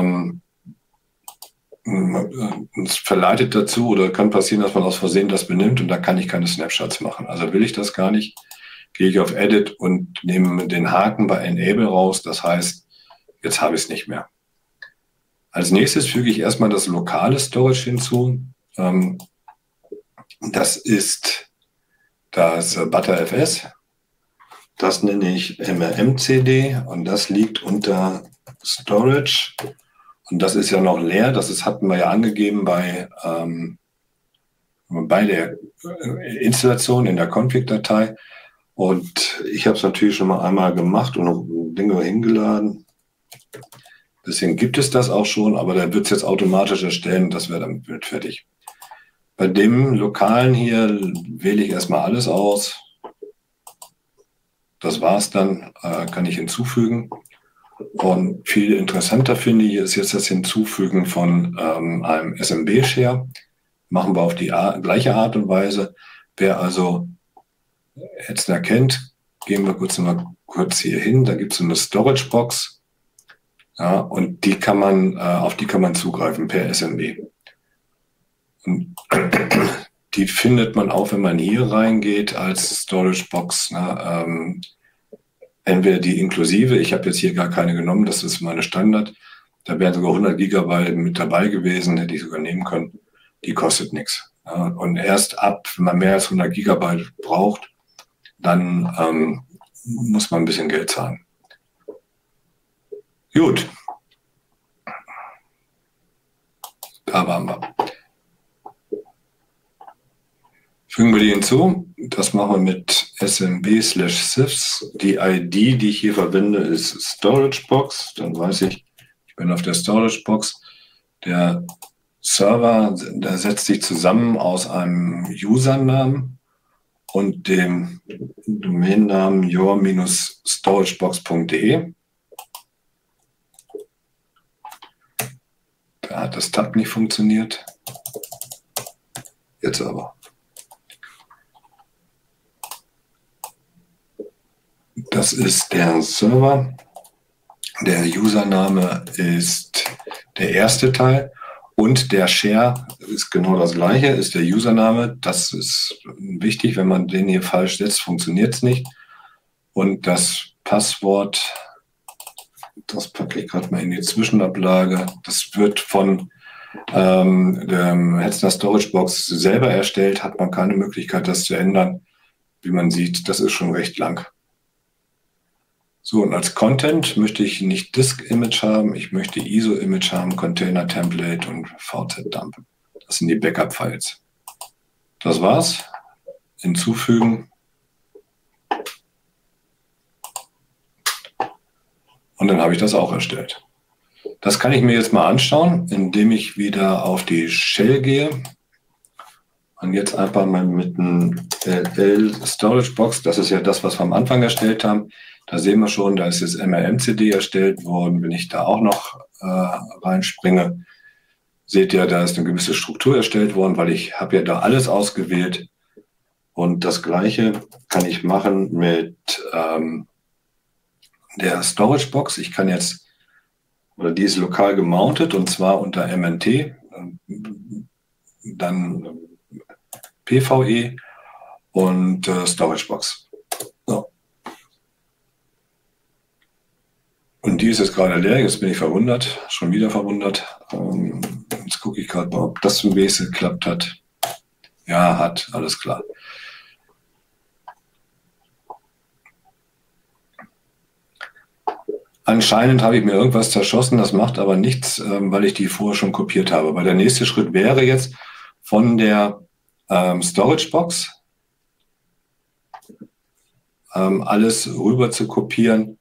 es verleitet dazu oder kann passieren, dass man aus Versehen das benimmt und da kann ich keine Snapshots machen. Also will ich das gar nicht, gehe ich auf Edit und nehme den Haken bei Enable raus. Das heißt, jetzt habe ich es nicht mehr. Als nächstes füge ich erstmal das lokale Storage hinzu. Das ist das ButterFS. Das nenne ich MRMCD und das liegt unter Storage. Und das ist ja noch leer. Das hatten wir ja angegeben bei der Installation in der Config-Datei. Und ich habe es natürlich schon mal einmal gemacht und noch Dinge hingeladen. Deswegen gibt es das auch schon, aber der wird es jetzt automatisch erstellen. Das wäre dann fertig. Bei dem Lokalen hier wähle ich erstmal alles aus. Das war's dann, kann ich hinzufügen. Und viel interessanter finde ich ist jetzt das Hinzufügen von einem SMB-Share. Machen wir auf die gleiche Art und Weise. Wer also jetzt erkennt, gehen wir kurz hier hin. Da gibt es eine Storage-Box. Ja, und auf die kann man zugreifen per SMB. Und die findet man auch, wenn man hier reingeht als Storage-Box. Entweder die inklusive, ich habe jetzt hier gar keine genommen, das ist meine Standard. Da wären sogar 100 Gigabyte mit dabei gewesen, hätte ich sogar nehmen können. Die kostet nichts. Ja, und erst ab, wenn man mehr als 100 Gigabyte braucht, dann muss man ein bisschen Geld zahlen. Gut. Da waren wir. Fügen wir die hinzu. Das machen wir mit smb/sys. Die ID, die ich hier verwende, ist StorageBox. Dann weiß ich, ich bin auf der StorageBox. Der Server, der setzt sich zusammen aus einem Usernamen und dem Domainnamen your-storagebox.de. Da hat das Tab nicht funktioniert. Jetzt aber. Das ist der Server. Der Username ist der erste Teil und der Share ist genau das gleiche, ist der Username. Das ist wichtig, wenn man den hier falsch setzt, funktioniert es nicht. Und das Passwort Das packe ich gerade mal in die Zwischenablage. Das wird von der Hetzner Storage Box selber erstellt, hat man keine Möglichkeit, das zu ändern. Wie man sieht, das ist schon recht lang. So, und als Content möchte ich nicht Disk-Image haben, ich möchte ISO-Image haben, Container-Template und VZ-Dump. Das sind die Backup-Files. Das war's. Hinzufügen. Und dann habe ich das auch erstellt. Das kann ich mir jetzt mal anschauen, indem ich wieder auf die Shell gehe. Und jetzt einfach mal mit einem LL Storage Box, das ist ja das, was wir am Anfang erstellt haben. Da sehen wir schon, da ist jetzt MRM-CD erstellt worden. Wenn ich da auch noch reinspringe, seht ihr, da ist eine gewisse Struktur erstellt worden, weil ich habe ja da alles ausgewählt. Und das Gleiche kann ich machen mit der Storage Box. Ich kann jetzt, oder die ist lokal gemountet und zwar unter MNT, dann PVE und Storage Box. So. Und die ist jetzt gerade leer, jetzt bin ich verwundert, schon wieder verwundert. Jetzt gucke ich gerade mal, ob das zum Base geklappt hat. Ja, hat, alles klar. Anscheinend habe ich mir irgendwas zerschossen, das macht aber nichts, weil ich die vorher schon kopiert habe. Weil der nächste Schritt wäre jetzt von der Storage Box alles rüber zu kopieren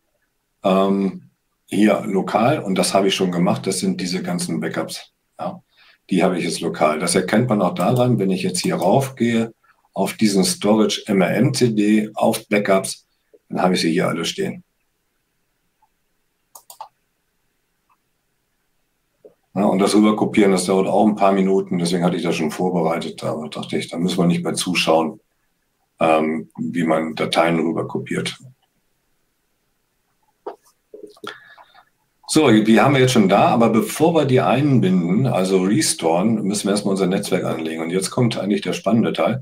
hier lokal, und das habe ich schon gemacht. Das sind diese ganzen Backups. Ja, die habe ich jetzt lokal. Das erkennt man auch daran, wenn ich jetzt hier raufgehe auf diesen Storage MRM-CD auf Backups, dann habe ich sie hier alle stehen. Ja, und das rüberkopieren, das dauert auch ein paar Minuten, deswegen hatte ich das schon vorbereitet, aber dachte ich, da müssen wir nicht mehr zuschauen, wie man Dateien rüberkopiert. So, die haben wir jetzt schon da, aber bevor wir die einbinden, also restoren, müssen wir erstmal unser Netzwerk anlegen. Und jetzt kommt eigentlich der spannende Teil.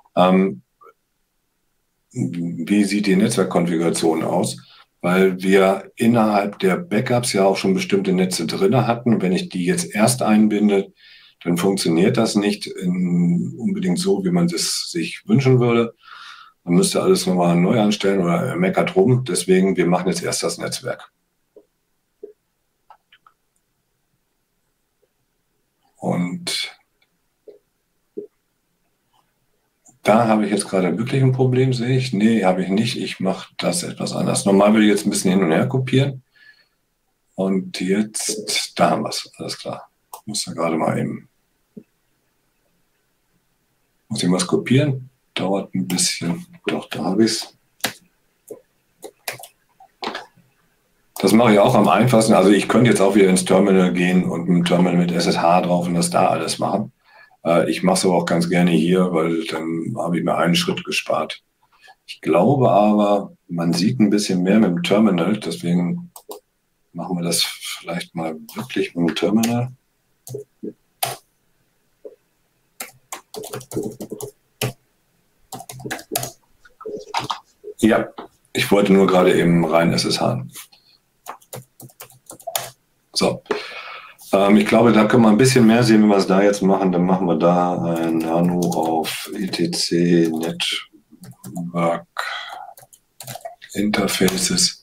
Wie sieht die Netzwerkkonfiguration aus? Weil wir innerhalb der Backups ja auch schon bestimmte Netze drin hatten. Wenn ich die jetzt erst einbinde, dann funktioniert das nicht unbedingt so, wie man es sich wünschen würde. Man müsste alles nochmal neu anstellen oder er meckert rum. Deswegen, wir machen jetzt erst das Netzwerk. Und da habe ich jetzt gerade wirklich ein Problem, sehe ich. Nee, habe ich nicht. Ich mache das etwas anders. Normal würde ich jetzt ein bisschen hin und her kopieren. Und jetzt, da haben wir es. Alles klar. Muss da gerade mal eben. Muss ich was kopieren? Dauert ein bisschen. Doch, da habe ich es. Das mache ich auch am einfachsten. Also ich könnte jetzt auch wieder ins Terminal gehen und mit dem Terminal mit SSH drauf und das da alles machen. Ich mache es aber auch ganz gerne hier, weil dann habe ich mir einen Schritt gespart. Ich glaube aber, man sieht ein bisschen mehr mit dem Terminal, deswegen machen wir das vielleicht mal wirklich mit dem Terminal. Ja, ich wollte nur gerade eben rein SSH. So. Ich glaube, da können wir ein bisschen mehr sehen, wenn wir es da jetzt machen. Dann machen wir da ein Nano auf etc Network Interfaces.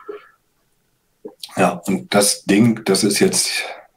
Ja, und das Ding, das ist jetzt,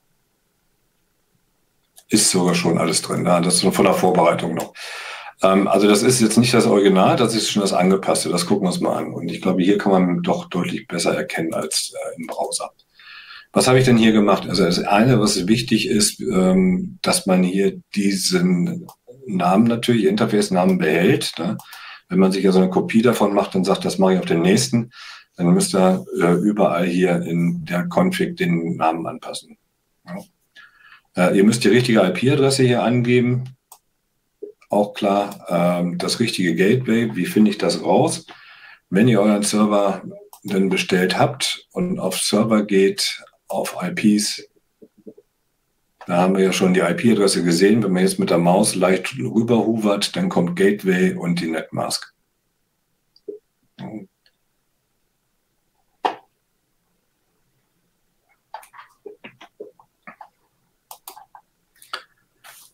ist sogar schon alles drin. Ja, das ist nur von der Vorbereitung noch. Also das ist jetzt nicht das Original, das ist schon das Angepasste. Das gucken wir uns mal an. Und ich glaube, hier kann man doch deutlich besser erkennen als im Browser. Was habe ich denn hier gemacht? Also das eine, was wichtig ist, dass man hier diesen Namen natürlich, Interface-Namen behält. Ne? Wenn man sich also eine Kopie davon macht und sagt, das mache ich auf den nächsten, dann müsst ihr überall hier in der Config den Namen anpassen. Ja? Ihr müsst die richtige IP-Adresse hier angeben. Auch klar, das richtige Gateway. Wie finde ich das raus? Wenn ihr euren Server dann bestellt habt und auf Server geht, auf IPs, da haben wir ja schon die IP-Adresse gesehen. Wenn man jetzt mit der Maus leicht rüber hovert, dann kommt Gateway und die Netmask.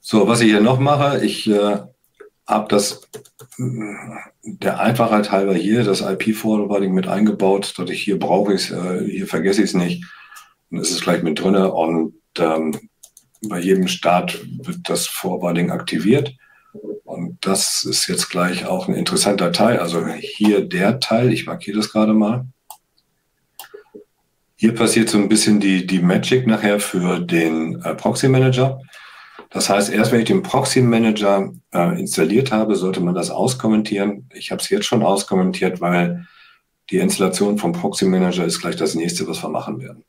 So, was ich hier noch mache, ich habe das der Einfachheit halber hier das IP-Forwarding mit eingebaut, dass ich hier brauche ich es, hier vergesse ich es nicht. Dann ist es gleich mit drin und bei jedem Start wird das Forwarding aktiviert. Und das ist jetzt gleich auch ein interessanter Teil. Also hier der Teil, ich markiere das gerade mal. Hier passiert so ein bisschen die Magic nachher für den Proxy Manager. Das heißt, erst wenn ich den Proxy Manager installiert habe, sollte man das auskommentieren. Ich habe es jetzt schon auskommentiert, weil die Installation vom Proxy Manager ist gleich das nächste, was wir machen werden.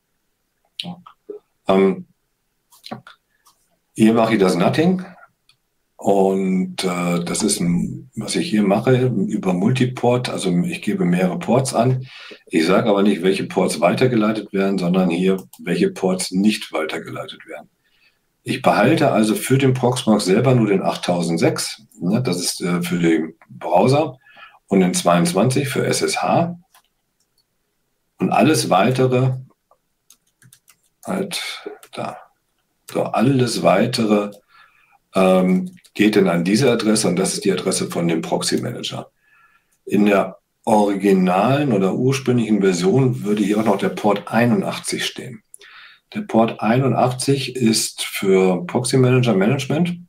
Hier mache ich das Nothing. Und das ist, was ich hier mache, über Multiport. Also ich gebe mehrere Ports an. Ich sage aber nicht, welche Ports weitergeleitet werden, sondern hier, welche Ports nicht weitergeleitet werden. Ich behalte also für den Proxmox selber nur den 8006. Ne, das ist für den Browser. Und den 22 für SSH. Und alles weitere, halt da. So, alles weitere geht dann an diese Adresse und das ist die Adresse von dem Proxy Manager. In der originalen oder ursprünglichen Version würde hier auch noch der Port 81 stehen. Der Port 81 ist für Proxy Manager Management.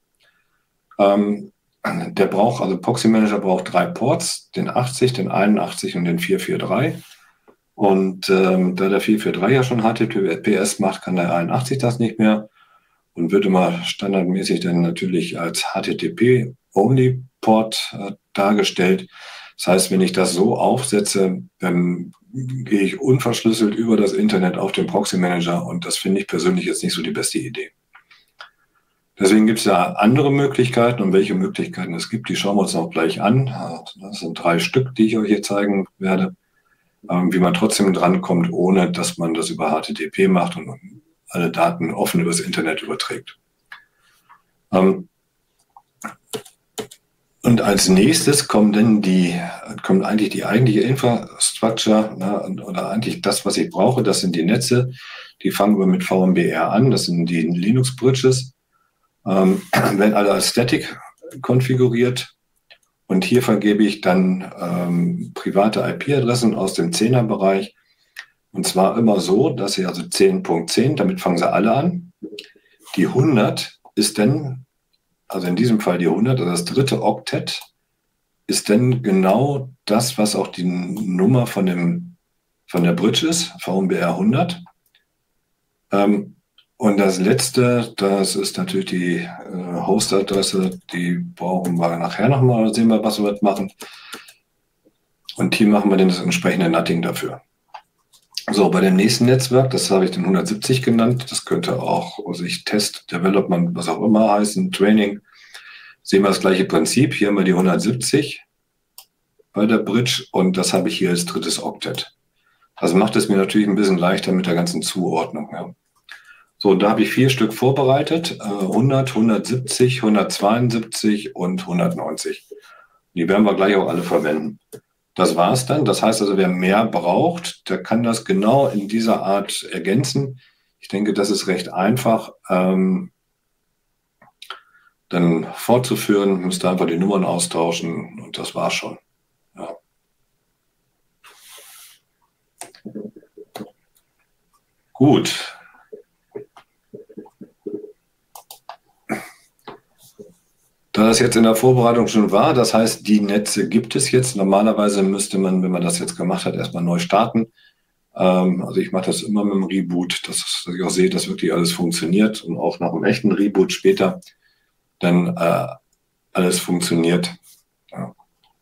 Proxy Manager braucht 3 Ports, den 80, den 81 und den 443. Und da der 443 ja schon HTTPS macht, kann der 81 das nicht mehr. Und wird immer standardmäßig dann natürlich als HTTP-Only-Port dargestellt. Das heißt, wenn ich das so aufsetze, dann gehe ich unverschlüsselt über das Internet auf den Proxy Manager und das finde ich persönlich jetzt nicht so die beste Idee. Deswegen gibt es da andere Möglichkeiten und welche Möglichkeiten es gibt, die schauen wir uns auch gleich an. Das sind 3 Stück, die ich euch hier zeigen werde, wie man trotzdem drankommt, ohne dass man das über HTTP macht und alle Daten offen übers Internet überträgt. Und als nächstes kommt eigentlich die eigentliche Infrastructure, oder eigentlich das, was ich brauche, das sind die Netze. Die fangen wir mit VMBR an, das sind die Linux Bridges, werden alle als Static konfiguriert. Und hier vergebe ich dann private IP-Adressen aus dem 10er-Bereich. Und zwar immer so, dass sie also 10.10, damit fangen sie alle an. Die 100 ist dann, also in diesem Fall die 100, also das dritte Oktett, ist dann genau das, was auch die Nummer von der Bridge ist, VMBR 100. Und das letzte, das ist natürlich die Host-Adresse, die brauchen wir nachher nochmal, sehen wir, was wir machen. Und hier machen wir dann das entsprechende Nutting dafür. So, bei dem nächsten Netzwerk, das habe ich den 170 genannt, das könnte auch, Test, Development, was auch immer heißen, Training, sehen wir das gleiche Prinzip. Hier haben wir die 170 bei der Bridge und das habe ich hier als drittes Oktett. Das macht es mir natürlich ein bisschen leichter mit der ganzen Zuordnung. Ja. So, da habe ich 4 Stück vorbereitet, 100, 170, 172 und 190. Die werden wir gleich auch alle verwenden. Das war's dann. Das heißt also, wer mehr braucht, der kann das genau in dieser Art ergänzen. Ich denke, das ist recht einfach dann fortzuführen. Müsst ihr einfach die Nummern austauschen und das war's schon. Ja. Gut. Da das jetzt in der Vorbereitung schon war, das heißt, die Netze gibt es jetzt. Normalerweise müsste man, wenn man das jetzt gemacht hat, erstmal neu starten. Also ich mache das immer mit dem Reboot, dass ich auch sehe, dass wirklich alles funktioniert und auch nach einem echten Reboot später dann alles funktioniert. Ja.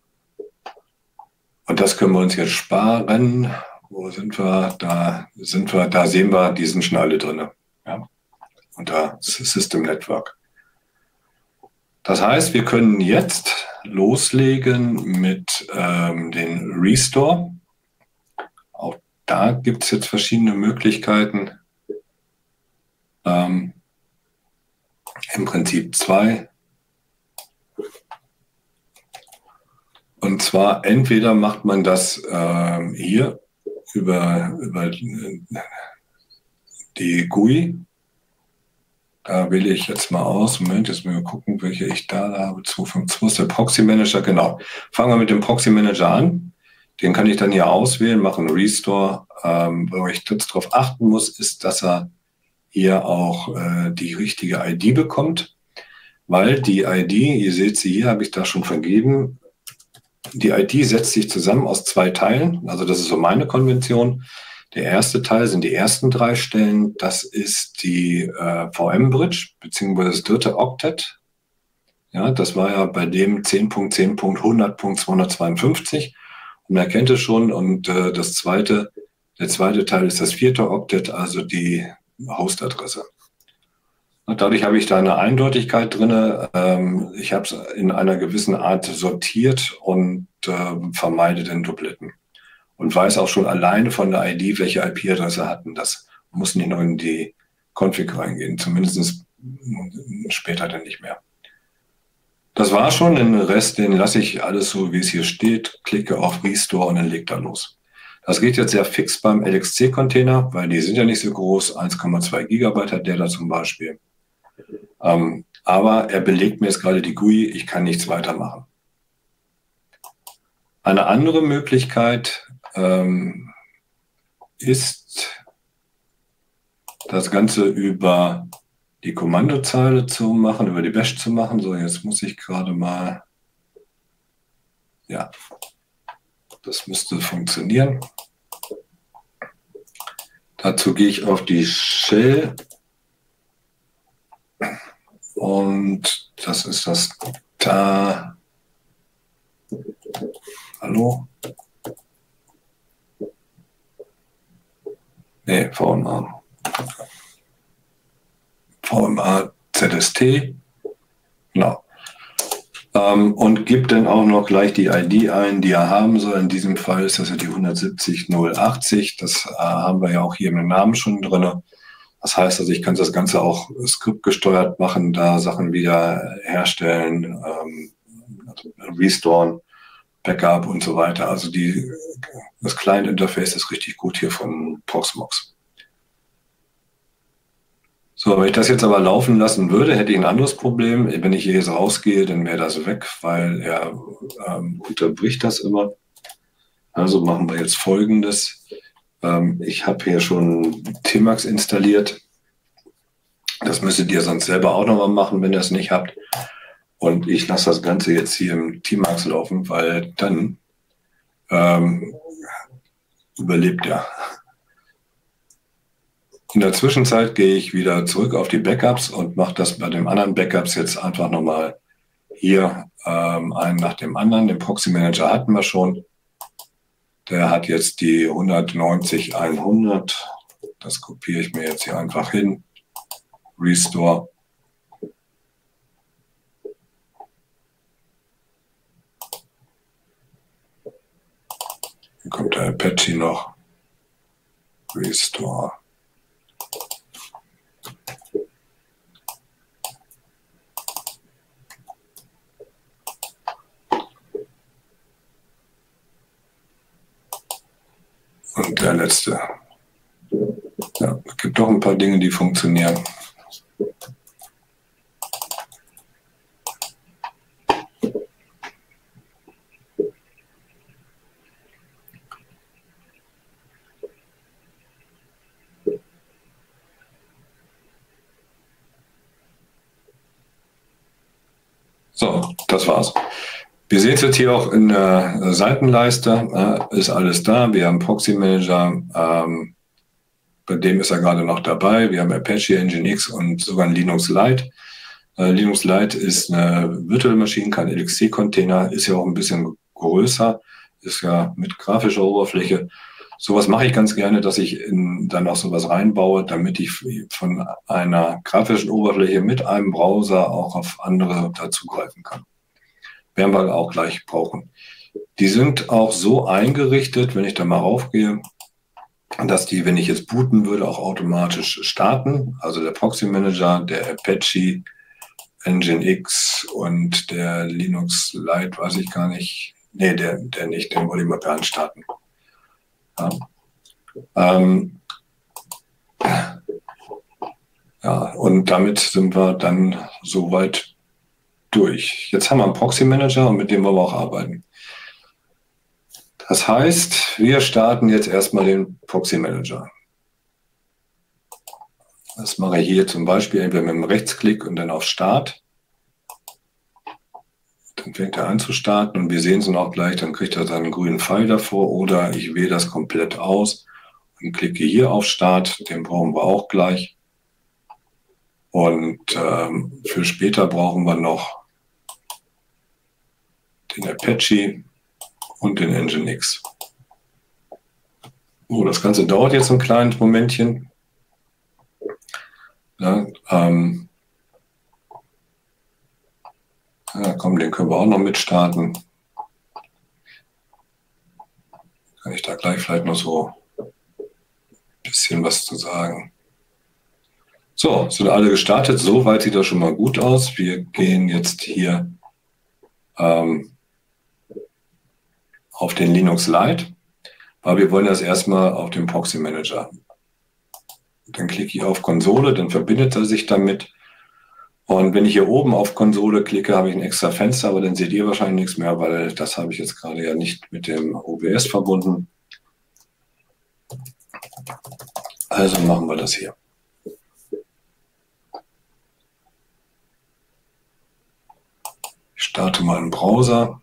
Und das können wir uns jetzt sparen. Wo sind wir? Da sehen wir, die sind schon alle drin. Ja. Unter System Network. Das heißt, wir können jetzt loslegen mit den Restore. Auch da gibt es jetzt verschiedene Möglichkeiten. Im Prinzip 2. Und zwar entweder macht man das hier über die GUI. Da wähle ich jetzt mal aus. Moment, jetzt müssen wir gucken, welche ich da habe. 252 ist der Proxy Manager, genau. Fangen wir mit dem Proxy Manager an. Den kann ich dann hier auswählen, machen Restore. Wo ich jetzt darauf achten muss, ist, dass er hier auch die richtige ID bekommt, weil die ID, ihr seht sie hier, habe ich da schon vergeben. Die ID setzt sich zusammen aus 2 Teilen, also das ist so meine Konvention. Der erste Teil sind die ersten 3 Stellen, das ist die VM-Bridge, beziehungsweise das dritte Oktet. Ja, das war ja bei dem 10.10.100.252. Und man erkennt es schon. Und der zweite Teil ist das 4. Oktet, also die Hostadresse. Und dadurch habe ich da eine Eindeutigkeit drin. Ich habe es in einer gewissen Art sortiert und vermeide den Dupletten. Und weiß auch schon alleine von der ID, welche IP-Adresse hatten. Das muss nicht noch in die Config reingehen, zumindest später dann nicht mehr. Das war schon, den Rest, den lasse ich alles so, wie es hier steht, klicke auf Restore und dann legt er los. Das geht jetzt sehr fix beim LXC-Container, weil die sind ja nicht so groß, 1,2 Gigabyte hat der da zum Beispiel. Aber er belegt mir jetzt gerade die GUI, ich kann nichts weitermachen. Eine andere Möglichkeit ist, das Ganze über die Kommandozeile zu machen, über die Bash zu machen. So, jetzt muss ich gerade mal, ja, das müsste funktionieren. Dazu gehe ich auf die Shell und das ist das da. Hallo? Nee, VMA. VMA ZST. Genau. Und gibt dann auch noch gleich die ID ein, die er haben soll. In diesem Fall ist das ja die 170.080. Das haben wir ja auch hier im Namen schon drin. Das heißt also, ich kann das Ganze auch skriptgesteuert machen, da Sachen wieder herstellen, restoren, Backup und so weiter. Also das Client-Interface ist richtig gut hier von Proxmox. So, wenn ich das jetzt aber laufen lassen würde, hätte ich ein anderes Problem. Wenn ich hier jetzt rausgehe, dann wäre das weg, weil er unterbricht das immer. Also machen wir jetzt Folgendes. Ich habe hier schon Tmax installiert. Das müsstet ihr sonst selber auch nochmal machen, wenn ihr es nicht habt. Und ich lasse das Ganze jetzt hier im Tmax laufen, weil dann überlebt er. In der Zwischenzeit gehe ich wieder zurück auf die Backups und mache das bei den anderen Backups jetzt einfach nochmal hier einen nach dem anderen. Den Proxy Manager hatten wir schon. Der hat jetzt die 190.100. Das kopiere ich mir jetzt hier einfach hin. Restore. Hier kommt der Apache noch. Restore. Und der letzte. Ja, es gibt doch ein paar Dinge, die funktionieren. So, das war's. Wir sehen es jetzt hier auch in der Seitenleiste, ist alles da. Wir haben Proxy Manager, bei dem ist er gerade noch dabei. Wir haben Apache Nginx und sogar ein Linux Lite. Linux Lite ist eine Virtual Machine, kein LXC-Container, ist ja auch ein bisschen größer, ist ja mit grafischer Oberfläche. Sowas mache ich ganz gerne, dass ich dann auch sowas reinbaue, damit ich von einer grafischen Oberfläche mit einem Browser auch auf andere dazugreifen kann. Werden wir auch gleich brauchen. Die sind auch so eingerichtet, wenn ich da mal raufgehe, dass die, wenn ich jetzt booten würde, auch automatisch starten. Also der Proxy Manager, der Apache, Nginx und der Linux Lite, weiß ich gar nicht. Nee, der nicht, den wollte ich mal per Hand starten. Ja. Ja, und damit sind wir dann soweit durch. Jetzt haben wir einen Proxy Manager und mit dem wollen wir auch arbeiten. Das heißt, wir starten jetzt erstmal den Proxy Manager. Das mache ich hier zum Beispiel entweder mit dem Rechtsklick und dann auf Start. Dann fängt er an zu starten und wir sehen es auch gleich, dann kriegt er seinen grünen Pfeil davor oder ich wähle das komplett aus und klicke hier auf Start, den brauchen wir auch gleich. Und für später brauchen wir noch den Apache und den Nginx. So, das Ganze dauert jetzt ein kleines Momentchen. Ja, ja, komm, den können wir auch noch mitstarten. Kann ich da gleich vielleicht noch so ein bisschen was zu sagen. So, sind alle gestartet. Soweit sieht das schon mal gut aus. Wir gehen jetzt hier auf den Linux Lite, weil wir wollen das erstmal auf dem Proxy Manager. Dann klicke ich auf Konsole, dann verbindet er sich damit. Und wenn ich hier oben auf Konsole klicke, habe ich ein extra Fenster, aber dann seht ihr wahrscheinlich nichts mehr, weil das habe ich jetzt gerade ja nicht mit dem OBS verbunden. Also machen wir das hier. Ich starte mal einen Browser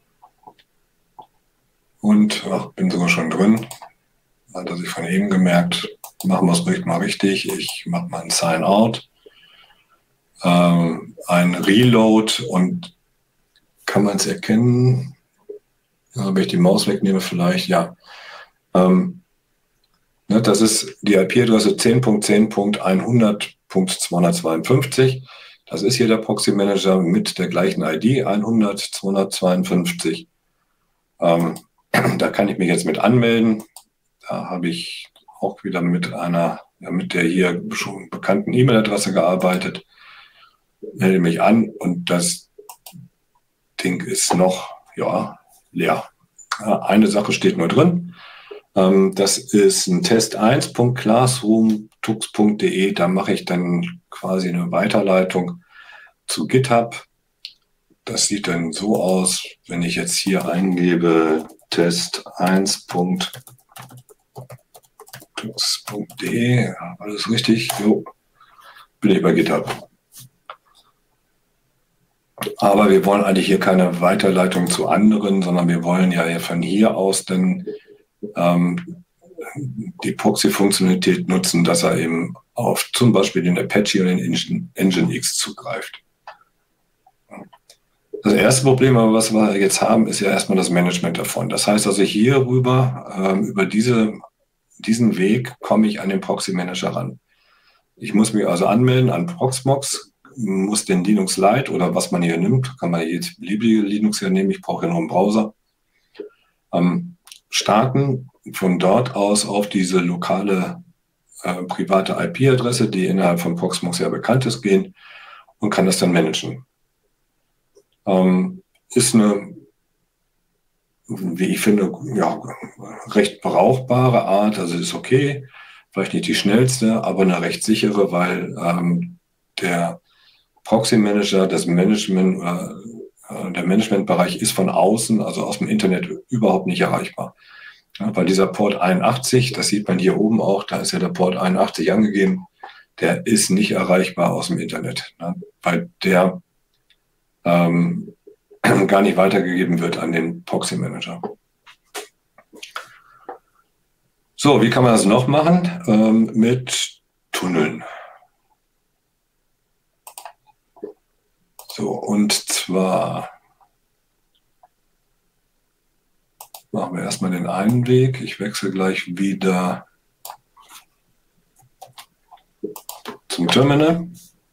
und bin sogar schon drin. Hat er sich von eben gemerkt, machen wir es ruhig mal richtig. Ich mache mal ein Sign-out. Ein Reload und kann man es erkennen? Ja, wenn ich die Maus wegnehme vielleicht, ja. Das ist die IP-Adresse 10.10.100.252. Das ist hier der Proxy Manager mit der gleichen ID, 100.252. Da kann ich mich jetzt mit anmelden. Da habe ich auch wieder mit der hier schon bekannten E-Mail-Adresse gearbeitet. Melde mich an und das Ding ist noch leer. Eine Sache steht nur drin. Das ist ein test1.classroomtux.de. Da mache ich dann quasi eine Weiterleitung zu GitHub. Das sieht dann so aus, wenn ich jetzt hier eingebe test1.tux.de. Alles richtig? Jo, bin ich bei GitHub. Aber wir wollen eigentlich hier keine Weiterleitung zu anderen, sondern wir wollen ja von hier aus dann die Proxy-Funktionalität nutzen, dass er eben auf zum Beispiel den Apache oder den Nginx zugreift. Das erste Problem, aber was wir jetzt haben, ist ja erstmal das Management davon. Das heißt also hier rüber, über diesen Weg komme ich an den Proxy Manager ran. Ich muss mich also anmelden an Proxmox, muss den Linux Lite oder was man hier nimmt, kann man jetzt beliebige Linux hier nehmen, ich brauche ja nur einen Browser, starten, von dort aus auf diese lokale private IP-Adresse, die innerhalb von Proxmox ja bekannt ist, gehen und kann das dann managen. Ist eine, wie ich finde, ja, recht brauchbare Art, also ist okay, vielleicht nicht die schnellste, aber eine recht sichere, weil der Proxy Manager, der Managementbereich ist von außen, also aus dem Internet, überhaupt nicht erreichbar. Ja, weil dieser Port 81, das sieht man hier oben auch, da ist ja der Port 81 angegeben, der ist nicht erreichbar aus dem Internet, ne, weil der gar nicht weitergegeben wird an den Proxy Manager. So, wie kann man das noch machen? Mit Tunneln. So, und zwar machen wir erstmal den einen Weg. Ich wechsle gleich wieder zum Terminal.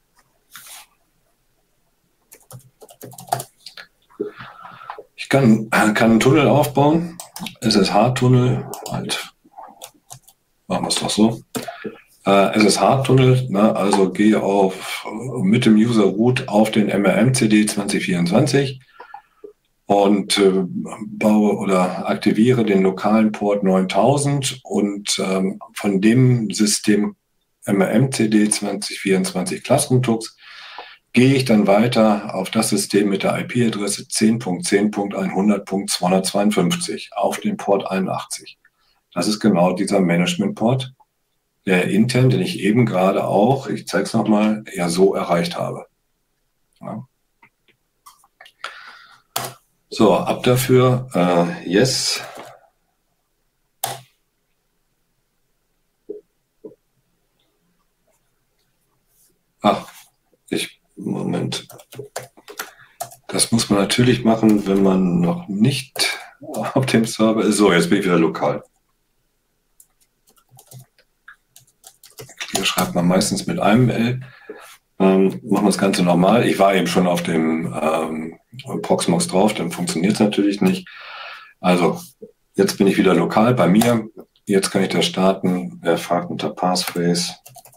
Ich kann einen Tunnel aufbauen. SSH-Tunnel, halt, machen wir es doch so. SSH-Tunnel, ne, also gehe mit dem User Root auf den MRM-CD 2024 und baue oder aktiviere den lokalen Port 9000 und von dem System MRM-CD 2024 Classroom-Tux, gehe ich dann weiter auf das System mit der IP-Adresse 10.10.100.252 auf den Port 81. Das ist genau dieser Management-Port, der intern, den ich eben gerade auch, ich zeige es nochmal, ja so erreicht habe. Ja. So, ab dafür, yes. Moment. Das muss man natürlich machen, wenn man noch nicht auf dem Server ist. So, jetzt bin ich wieder lokal. Hier schreibt man meistens mit einem L. Machen wir das Ganze normal. Ich war eben schon auf dem Proxmox drauf, dann funktioniert es natürlich nicht. Also, jetzt bin ich wieder lokal bei mir. Jetzt kann ich das starten. Er fragt unter Passphrase.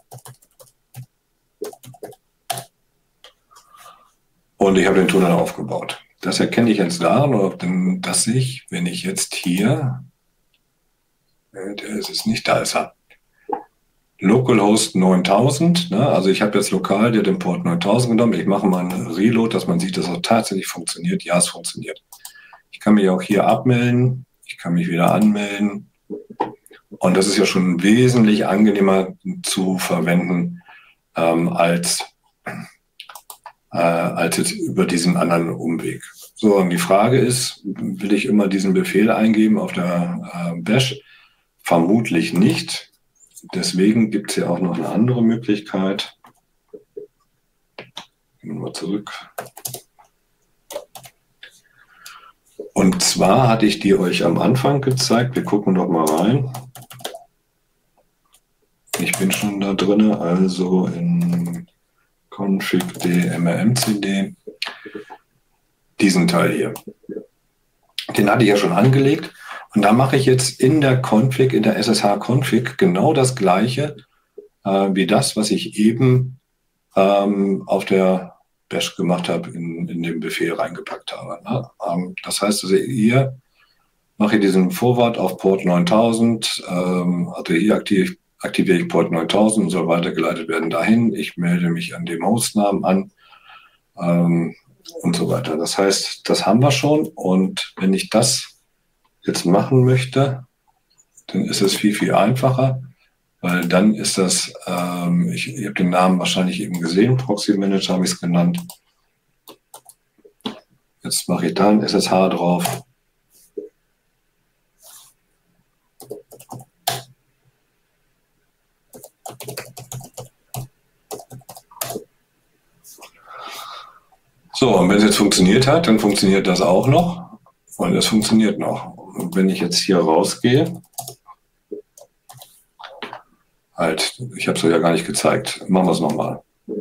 Und ich habe den Tunnel aufgebaut. Das erkenne ich jetzt daran, dass ich, wenn ich jetzt hier, der ist es nicht, da ist er, Localhost 9000, ne? Also ich habe jetzt lokal den Port 9000 genommen. Ich mache mal einen Reload, dass man sieht, dass es tatsächlich funktioniert. Ja, es funktioniert. Ich kann mich auch hier abmelden. Ich kann mich wieder anmelden. Und das ist ja schon wesentlich angenehmer zu verwenden als jetzt über diesen anderen Umweg. So, und die Frage ist, will ich immer diesen Befehl eingeben auf der Bash? Vermutlich nicht. Deswegen gibt es ja auch noch eine andere Möglichkeit. Gehen wir mal zurück. Und zwar hatte ich die euch am Anfang gezeigt. Wir gucken doch mal rein. Ich bin schon da drin, also in config.d mrmcd. Diesen Teil hier. Den hatte ich ja schon angelegt. Und da mache ich jetzt in der Config, in der SSH-Config genau das Gleiche wie das, was ich eben auf der Bash gemacht habe, in den Befehl reingepackt habe. Ne? Das heißt, also hier mache ich diesen Forward auf Port 9000, also hier aktiviere ich Port 9000 und soll weitergeleitet werden dahin. Ich melde mich an dem Hostnamen an und so weiter. Das heißt, das haben wir schon. Und wenn ich das jetzt machen möchte, dann ist es viel, viel einfacher, weil dann ist das, ich habe den Namen wahrscheinlich eben gesehen, Proxy Manager habe ich es genannt. Jetzt mache ich da ein SSH drauf. So, und wenn es jetzt funktioniert hat, dann funktioniert das auch noch. Und es funktioniert noch. Und wenn ich jetzt hier rausgehe, halt, ich habe es euch ja gar nicht gezeigt. Machen wir es nochmal.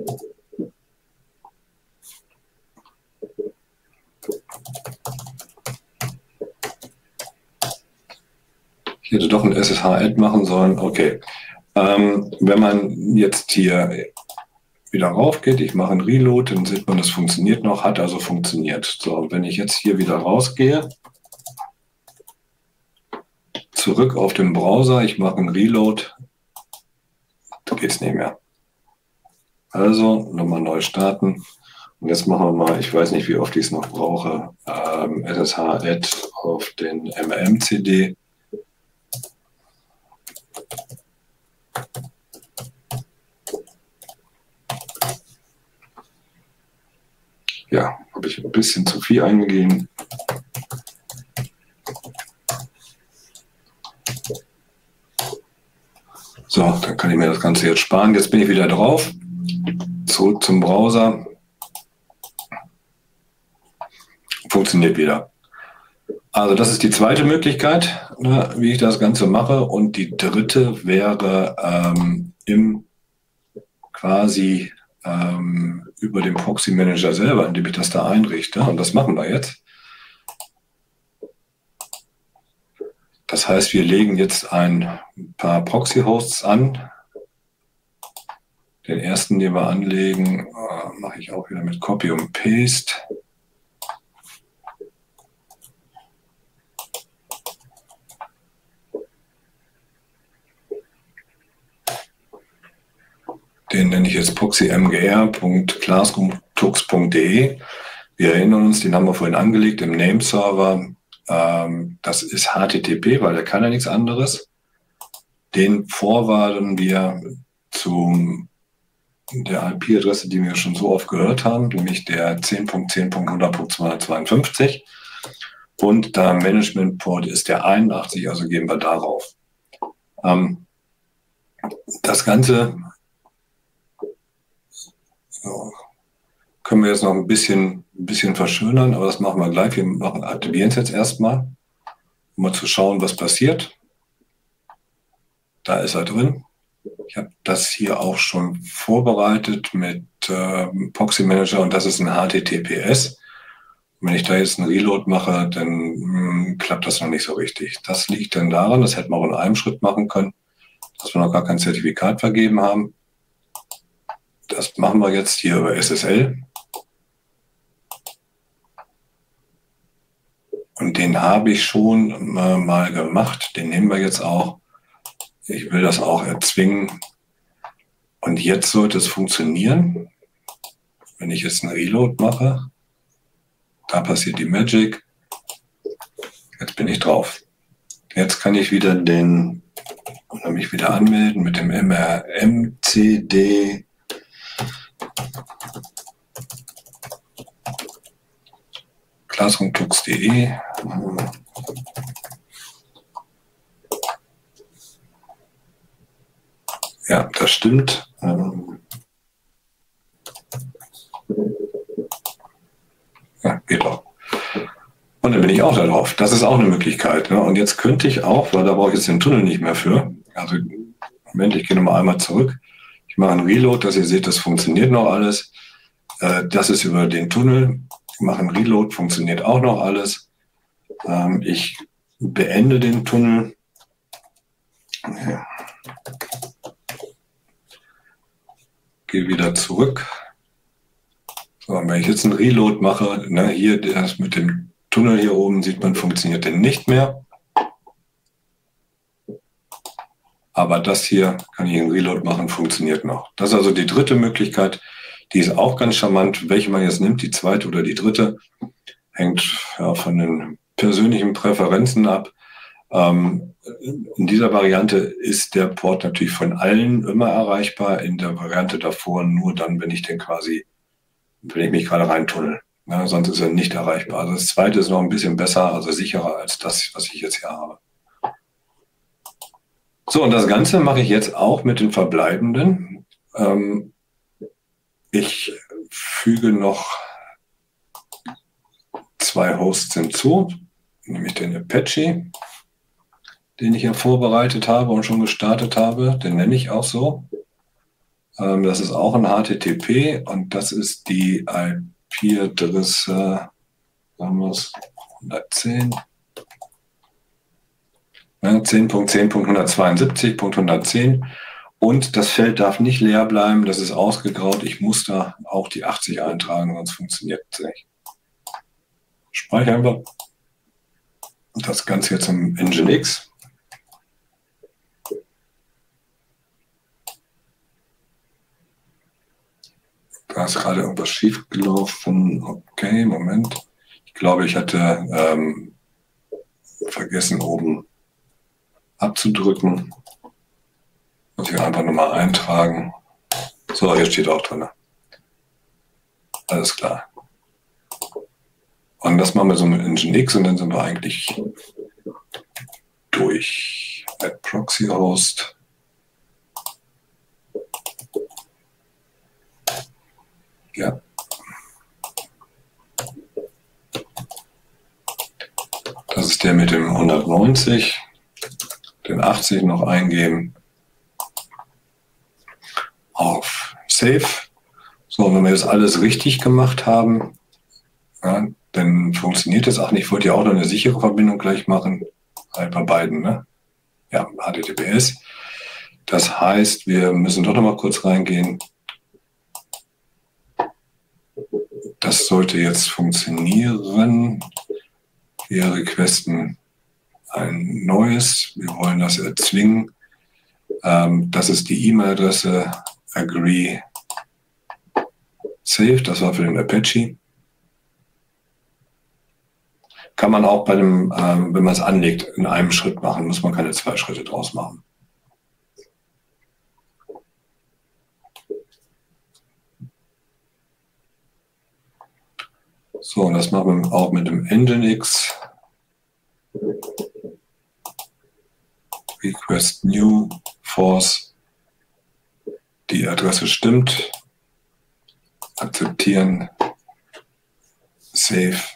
Ich hätte doch ein SSH-Add machen sollen. Okay. Wenn man jetzt hier wieder rauf geht, ich mache einen Reload, dann sieht man, das funktioniert noch, hat also funktioniert. So, und wenn ich jetzt hier wieder rausgehe, zurück auf den Browser, ich mache einen Reload, da geht es nicht mehr. Also nochmal neu starten. Und jetzt machen wir mal, ich weiß nicht, wie oft ich es noch brauche, SSH-Add auf den MRM-CD. Ja, habe ich ein bisschen zu viel eingegeben. So, dann kann ich mir das Ganze jetzt sparen. Jetzt bin ich wieder drauf. Zurück zum Browser. Funktioniert wieder. Also das ist die zweite Möglichkeit, ne, wie ich das Ganze mache. Und die dritte wäre quasi über den Proxy Manager selber, indem ich das da einrichte. Und das machen wir jetzt. Das heißt, wir legen jetzt ein paar Proxy-Hosts an. Den ersten, den wir anlegen, mache ich auch wieder mit Copy und Paste. Den nenne ich jetzt proxymgr.classroomtux.de. Wir erinnern uns, den haben wir vorhin angelegt im Nameserver. Das ist HTTP, weil der kann ja nichts anderes. Den forwarden wir zu der IP-Adresse, die wir schon so oft gehört haben, nämlich der 10.10.100.252. Und der Management-Port ist der 81, also gehen wir darauf. Das Ganze können wir jetzt noch ein bisschen verschönern, aber das machen wir gleich. Wir aktivieren es jetzt erstmal, um mal zu schauen, was passiert. Da ist er drin. Ich habe das hier auch schon vorbereitet mit Proxy Manager und das ist ein HTTPS. Und wenn ich da jetzt einen Reload mache, dann klappt das noch nicht so richtig. Das liegt dann daran, das hätten wir auch in einem Schritt machen können, dass wir noch gar kein Zertifikat vergeben haben. Das machen wir jetzt hier über SSL. Und den habe ich schon mal gemacht. Den nehmen wir jetzt auch. Ich will das auch erzwingen. Und jetzt sollte es funktionieren. Wenn ich jetzt einen Reload mache, da passiert die Magic. Jetzt bin ich drauf. Jetzt kann ich wieder mich wieder anmelden mit dem MRMCD. Classroomtux.de. Ja, das stimmt. Ja, geht auch. Und dann bin ich auch da drauf. Das ist auch eine Möglichkeit. Ne? Und jetzt könnte ich auch, weil da brauche ich jetzt den Tunnel nicht mehr für. Also, Moment, ich gehe nochmal einmal zurück. Ich mache einen Reload, dass ihr seht, das funktioniert noch alles. Das ist über den Tunnel. Ich mache einen Reload, funktioniert auch noch alles. Ich beende den Tunnel. Ja. Gehe wieder zurück. So, und wenn ich jetzt einen Reload mache, ne, hier das mit dem Tunnel hier oben sieht man, funktioniert denn nicht mehr. Aber das hier kann ich einen Reload machen, funktioniert noch. Das ist also die dritte Möglichkeit. Die ist auch ganz charmant. Welche man jetzt nimmt, die zweite oder die dritte, hängt ja von den persönlichen Präferenzen ab. In dieser Variante ist der Port natürlich von allen immer erreichbar. In der Variante davor nur dann, wenn ich mich gerade reintunnel. Ja, sonst ist er nicht erreichbar. Also das zweite ist noch ein bisschen besser, also sicherer als das, was ich jetzt hier habe. So, und das Ganze mache ich jetzt auch mit den verbleibenden. Ich füge noch 2 Hosts hinzu, nämlich den Apache, den ich ja vorbereitet habe und schon gestartet habe. Den nenne ich auch so. Das ist auch ein HTTP und das ist die IP-Adresse 110. 10.10.172.110 und das Feld darf nicht leer bleiben, das ist ausgegraut. Ich muss da auch die 80 eintragen, sonst funktioniert es nicht. Speichern wir das Ganze jetzt im Nginx. Da ist gerade irgendwas schief gelaufen. Okay, Moment. Ich glaube, ich hatte vergessen, oben abzudrücken. Muss ich einfach nochmal eintragen. So, hier steht auch drin. Alles klar. Und das machen wir so mit Nginx und dann sind wir eigentlich durch. Add Proxy Host. Ja. Das ist der mit dem 190. Den 80 noch eingeben. Auf Save. So, und wenn wir das alles richtig gemacht haben, ja, dann funktioniert das auch nicht. Ich wollte ja auch noch eine sichere Verbindung gleich machen. Bei beiden, ne? Ja, HTTPS. Das heißt, wir müssen doch noch mal kurz reingehen. Das sollte jetzt funktionieren. Wir requesten ein neues. Wir wollen das erzwingen. Das ist die E-Mail-Adresse Agree Save, das war für den Apache. Kann man auch bei dem, wenn man es anlegt, in einem Schritt machen, muss man keine 2 Schritte draus machen. So, und das machen wir auch mit dem Nginx. Request New Force. Die Adresse stimmt. Akzeptieren. Save.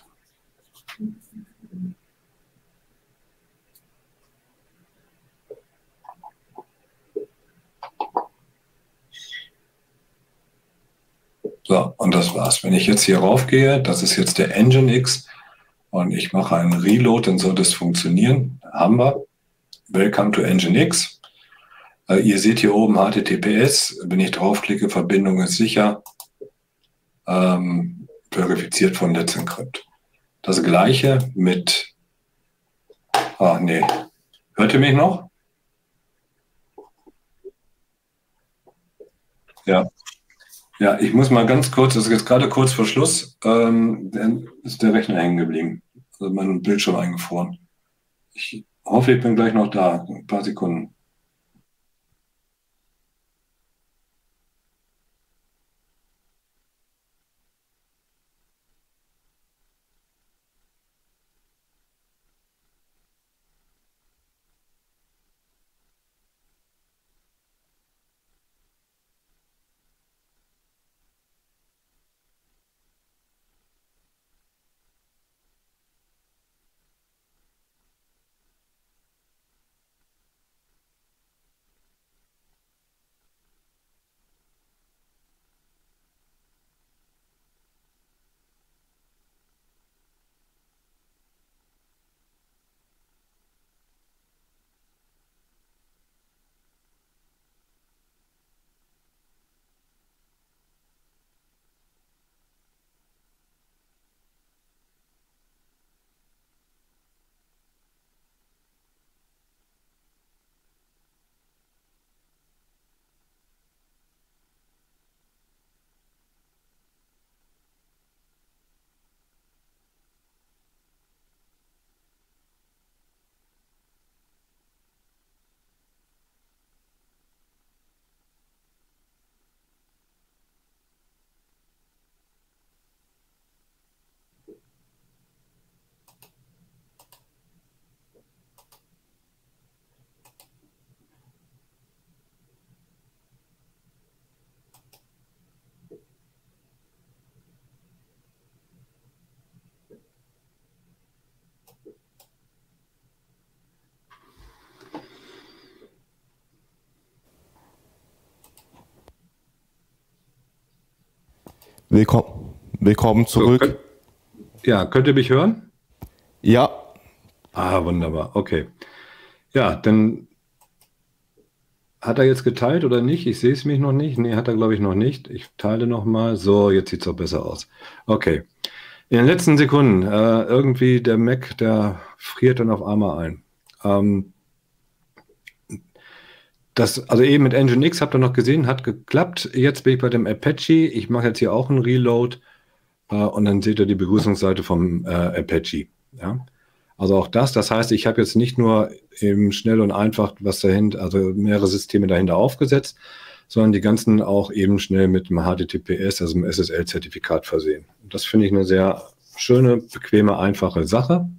So, und das war's. Wenn ich jetzt hier raufgehe, das ist jetzt der Nginx und ich mache einen Reload, dann sollte es funktionieren. Haben wir. Welcome to Nginx. Ihr seht hier oben HTTPS. Wenn ich draufklicke, Verbindung ist sicher. Verifiziert von Let's Encrypt. Das gleiche mit... Ach nee. Hört ihr mich noch? Ja. Ja, ich muss mal ganz kurz, das ist jetzt gerade kurz vor Schluss, dann ist der Rechner hängen geblieben. Also mein Bildschirm eingefroren. Ich hoffe, ich bin gleich noch da. Ein paar Sekunden. Willkommen zurück. So, könnt ihr mich hören? Ja. Ah, wunderbar. Okay. Ja, dann hat er jetzt geteilt oder nicht? Ich sehe es mich noch nicht. Nee, hat er, glaube ich, noch nicht. Ich teile noch mal. So, jetzt sieht es auch besser aus. Okay. In den letzten Sekunden, irgendwie der Mac, der friert dann auf einmal ein. Also eben mit Nginx, habt ihr noch gesehen, hat geklappt. Jetzt bin ich bei dem Apache. Ich mache jetzt hier auch einen Reload und dann seht ihr die Begrüßungsseite vom Apache. Ja? Also auch das heißt, ich habe jetzt nicht nur eben schnell und einfach was dahinter, also mehrere Systeme dahinter aufgesetzt, sondern die ganzen auch eben schnell mit dem HTTPS, also dem SSL-Zertifikat versehen. Und das finde ich eine sehr schöne, bequeme, einfache Sache.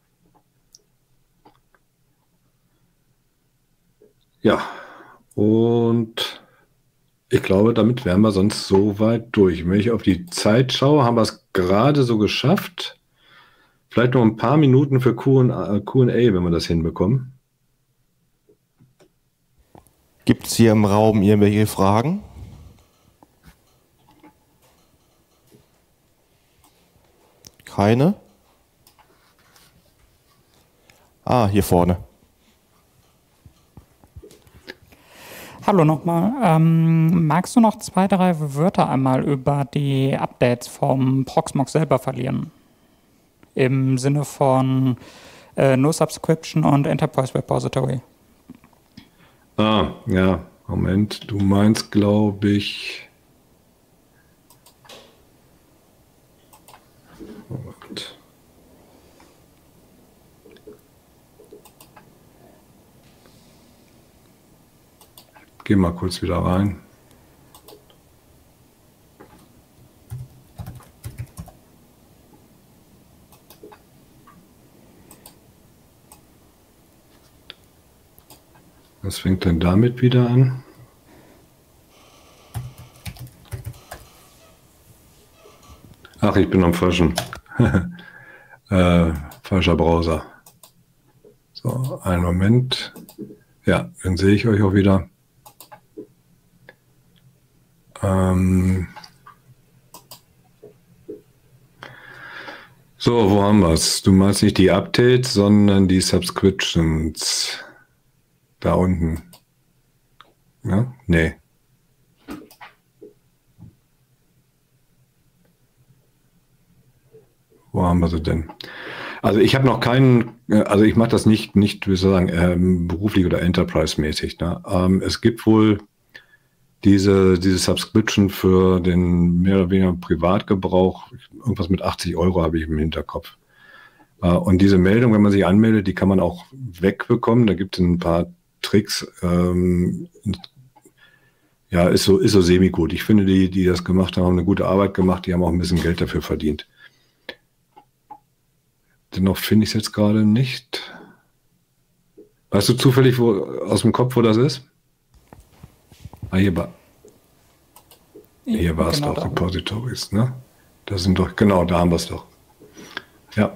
Ja. Und ich glaube, damit wären wir sonst so weit durch. Wenn ich auf die Zeit schaue, haben wir es gerade so geschafft. Vielleicht noch ein paar Minuten für Q&A, wenn wir das hinbekommen. Gibt es hier im Raum irgendwelche Fragen? Keine? Ah, hier vorne. Hallo nochmal. Magst du noch 2, 3 Wörter einmal über die Updates vom Proxmox selber verlieren? Im Sinne von No Subscription und Enterprise Repository. Ah, ja, Moment, du meinst, glaube ich... Moment. Geh mal kurz wieder rein. Was fängt denn damit wieder an? Ach, ich bin am falschen. Falscher Browser. So, einen Moment. Ja, dann sehe ich euch auch wieder. So, wo haben wir es? Du meinst nicht die Updates, sondern die Subscriptions. Da unten. Ja? Nee. Wo haben wir sie denn? Also ich habe noch keinen, also ich mache das nicht wie soll ich sagen, beruflich oder enterprise-mäßig. Ne? Es gibt wohl diese Subscription für den mehr oder weniger Privatgebrauch, irgendwas mit 80 € habe ich im Hinterkopf. Und diese Meldung, wenn man sich anmeldet, die kann man auch wegbekommen. Da gibt es ein paar Tricks. Ja, ist so semi-gut. Ich finde, die das gemacht haben eine gute Arbeit gemacht. Die haben auch ein bisschen Geld dafür verdient. Dennoch finde ich es jetzt gerade nicht. Weißt du zufällig aus dem Kopf, wo das ist? Ah, hier war es Genau doch, da. Repositories, ne? Das sind doch, genau, da haben wir es doch. Ja.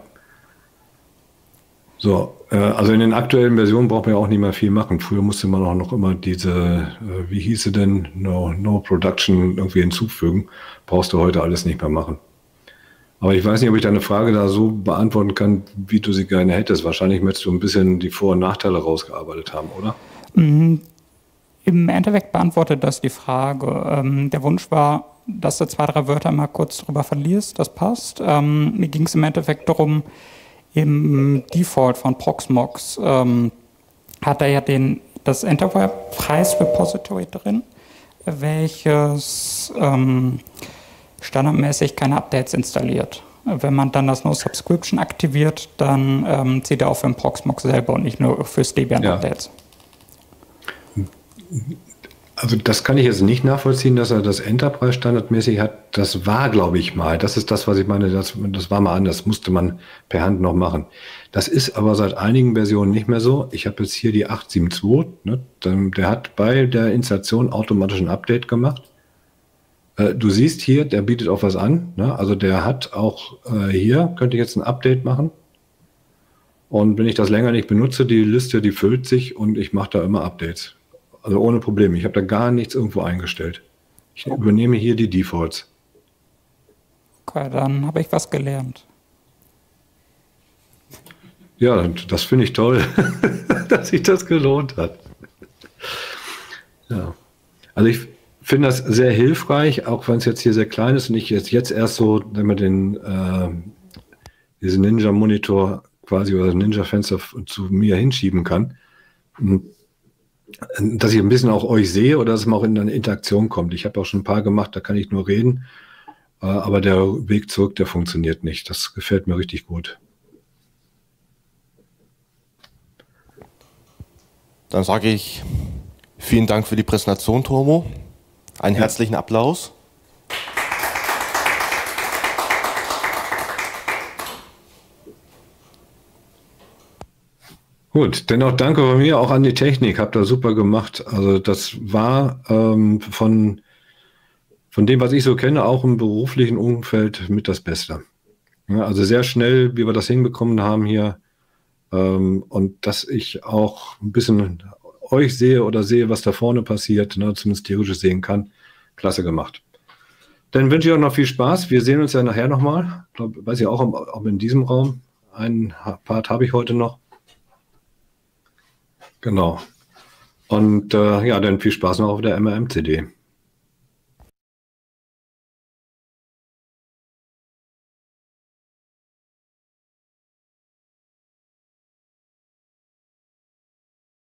So, also in den aktuellen Versionen braucht man ja auch nicht mehr viel machen. Früher musste man auch noch immer diese, wie hieß sie denn, No Production irgendwie hinzufügen. Brauchst du heute alles nicht mehr machen. Aber ich weiß nicht, ob ich deine Frage da so beantworten kann, wie du sie gerne hättest. Wahrscheinlich möchtest du ein bisschen die Vor- und Nachteile rausgearbeitet haben, oder? Im Endeffekt beantwortet das die Frage. Der Wunsch war, dass du 2, 3 Wörter mal kurz drüber verlierst. Das passt. Mir ging es im Endeffekt darum, im Default von Proxmox hat er ja das Enterprise Repository drin, welches standardmäßig keine Updates installiert. Wenn man dann das No Subscription aktiviert, dann zieht er auch für den Proxmox selber und nicht nur fürs Debian Updates. Also das kann ich jetzt nicht nachvollziehen, dass er das Enterprise standardmäßig hat. Das war, glaube ich, mal. Das ist das, was ich meine. Das war mal anders. Das musste man per Hand noch machen. Das ist aber seit einigen Versionen nicht mehr so. Ich habe jetzt hier die 8.7.2. Ne? Der hat bei der Installation automatisch ein Update gemacht. Du siehst hier, der bietet auch was an. Ne? Also der hat auch hier, könnte ich jetzt ein Update machen. Und wenn ich das länger nicht benutze, die Liste, die füllt sich und ich mache da immer Updates. Also ohne Probleme. Ich habe da gar nichts irgendwo eingestellt. Ich übernehme hier die Defaults. Okay, dann habe ich was gelernt. Ja, das finde ich toll, dass sich das gelohnt hat. Ja. Also ich finde das sehr hilfreich, auch wenn es jetzt hier sehr klein ist und ich jetzt erst so, wenn man diesen Ninja-Monitor quasi oder Ninja-Fenster zu mir hinschieben kann, dass ich ein bisschen auch euch sehe oder dass man auch in eine Interaktion kommt. Ich habe auch schon ein paar gemacht, da kann ich nur reden, aber der Weg zurück, der funktioniert nicht. Das gefällt mir richtig gut. Dann sage ich vielen Dank für die Präsentation, Tormo. Einen herzlichen Applaus. Gut, dennoch danke von mir auch an die Technik, habt ihr super gemacht. Also das war von dem, was ich so kenne, auch im beruflichen Umfeld mit das Beste. Ja, also sehr schnell, wie wir das hinbekommen haben hier und dass ich auch ein bisschen euch sehe oder sehe, was da vorne passiert, ne, zumindest theoretisch sehen kann. Klasse gemacht. Dann wünsche ich euch noch viel Spaß. Wir sehen uns ja nachher nochmal. Ich glaube, weiß ich auch, ob in diesem Raum. Einen Part habe ich heute noch. Genau. Und ja, dann viel Spaß noch auf der MRM-CD.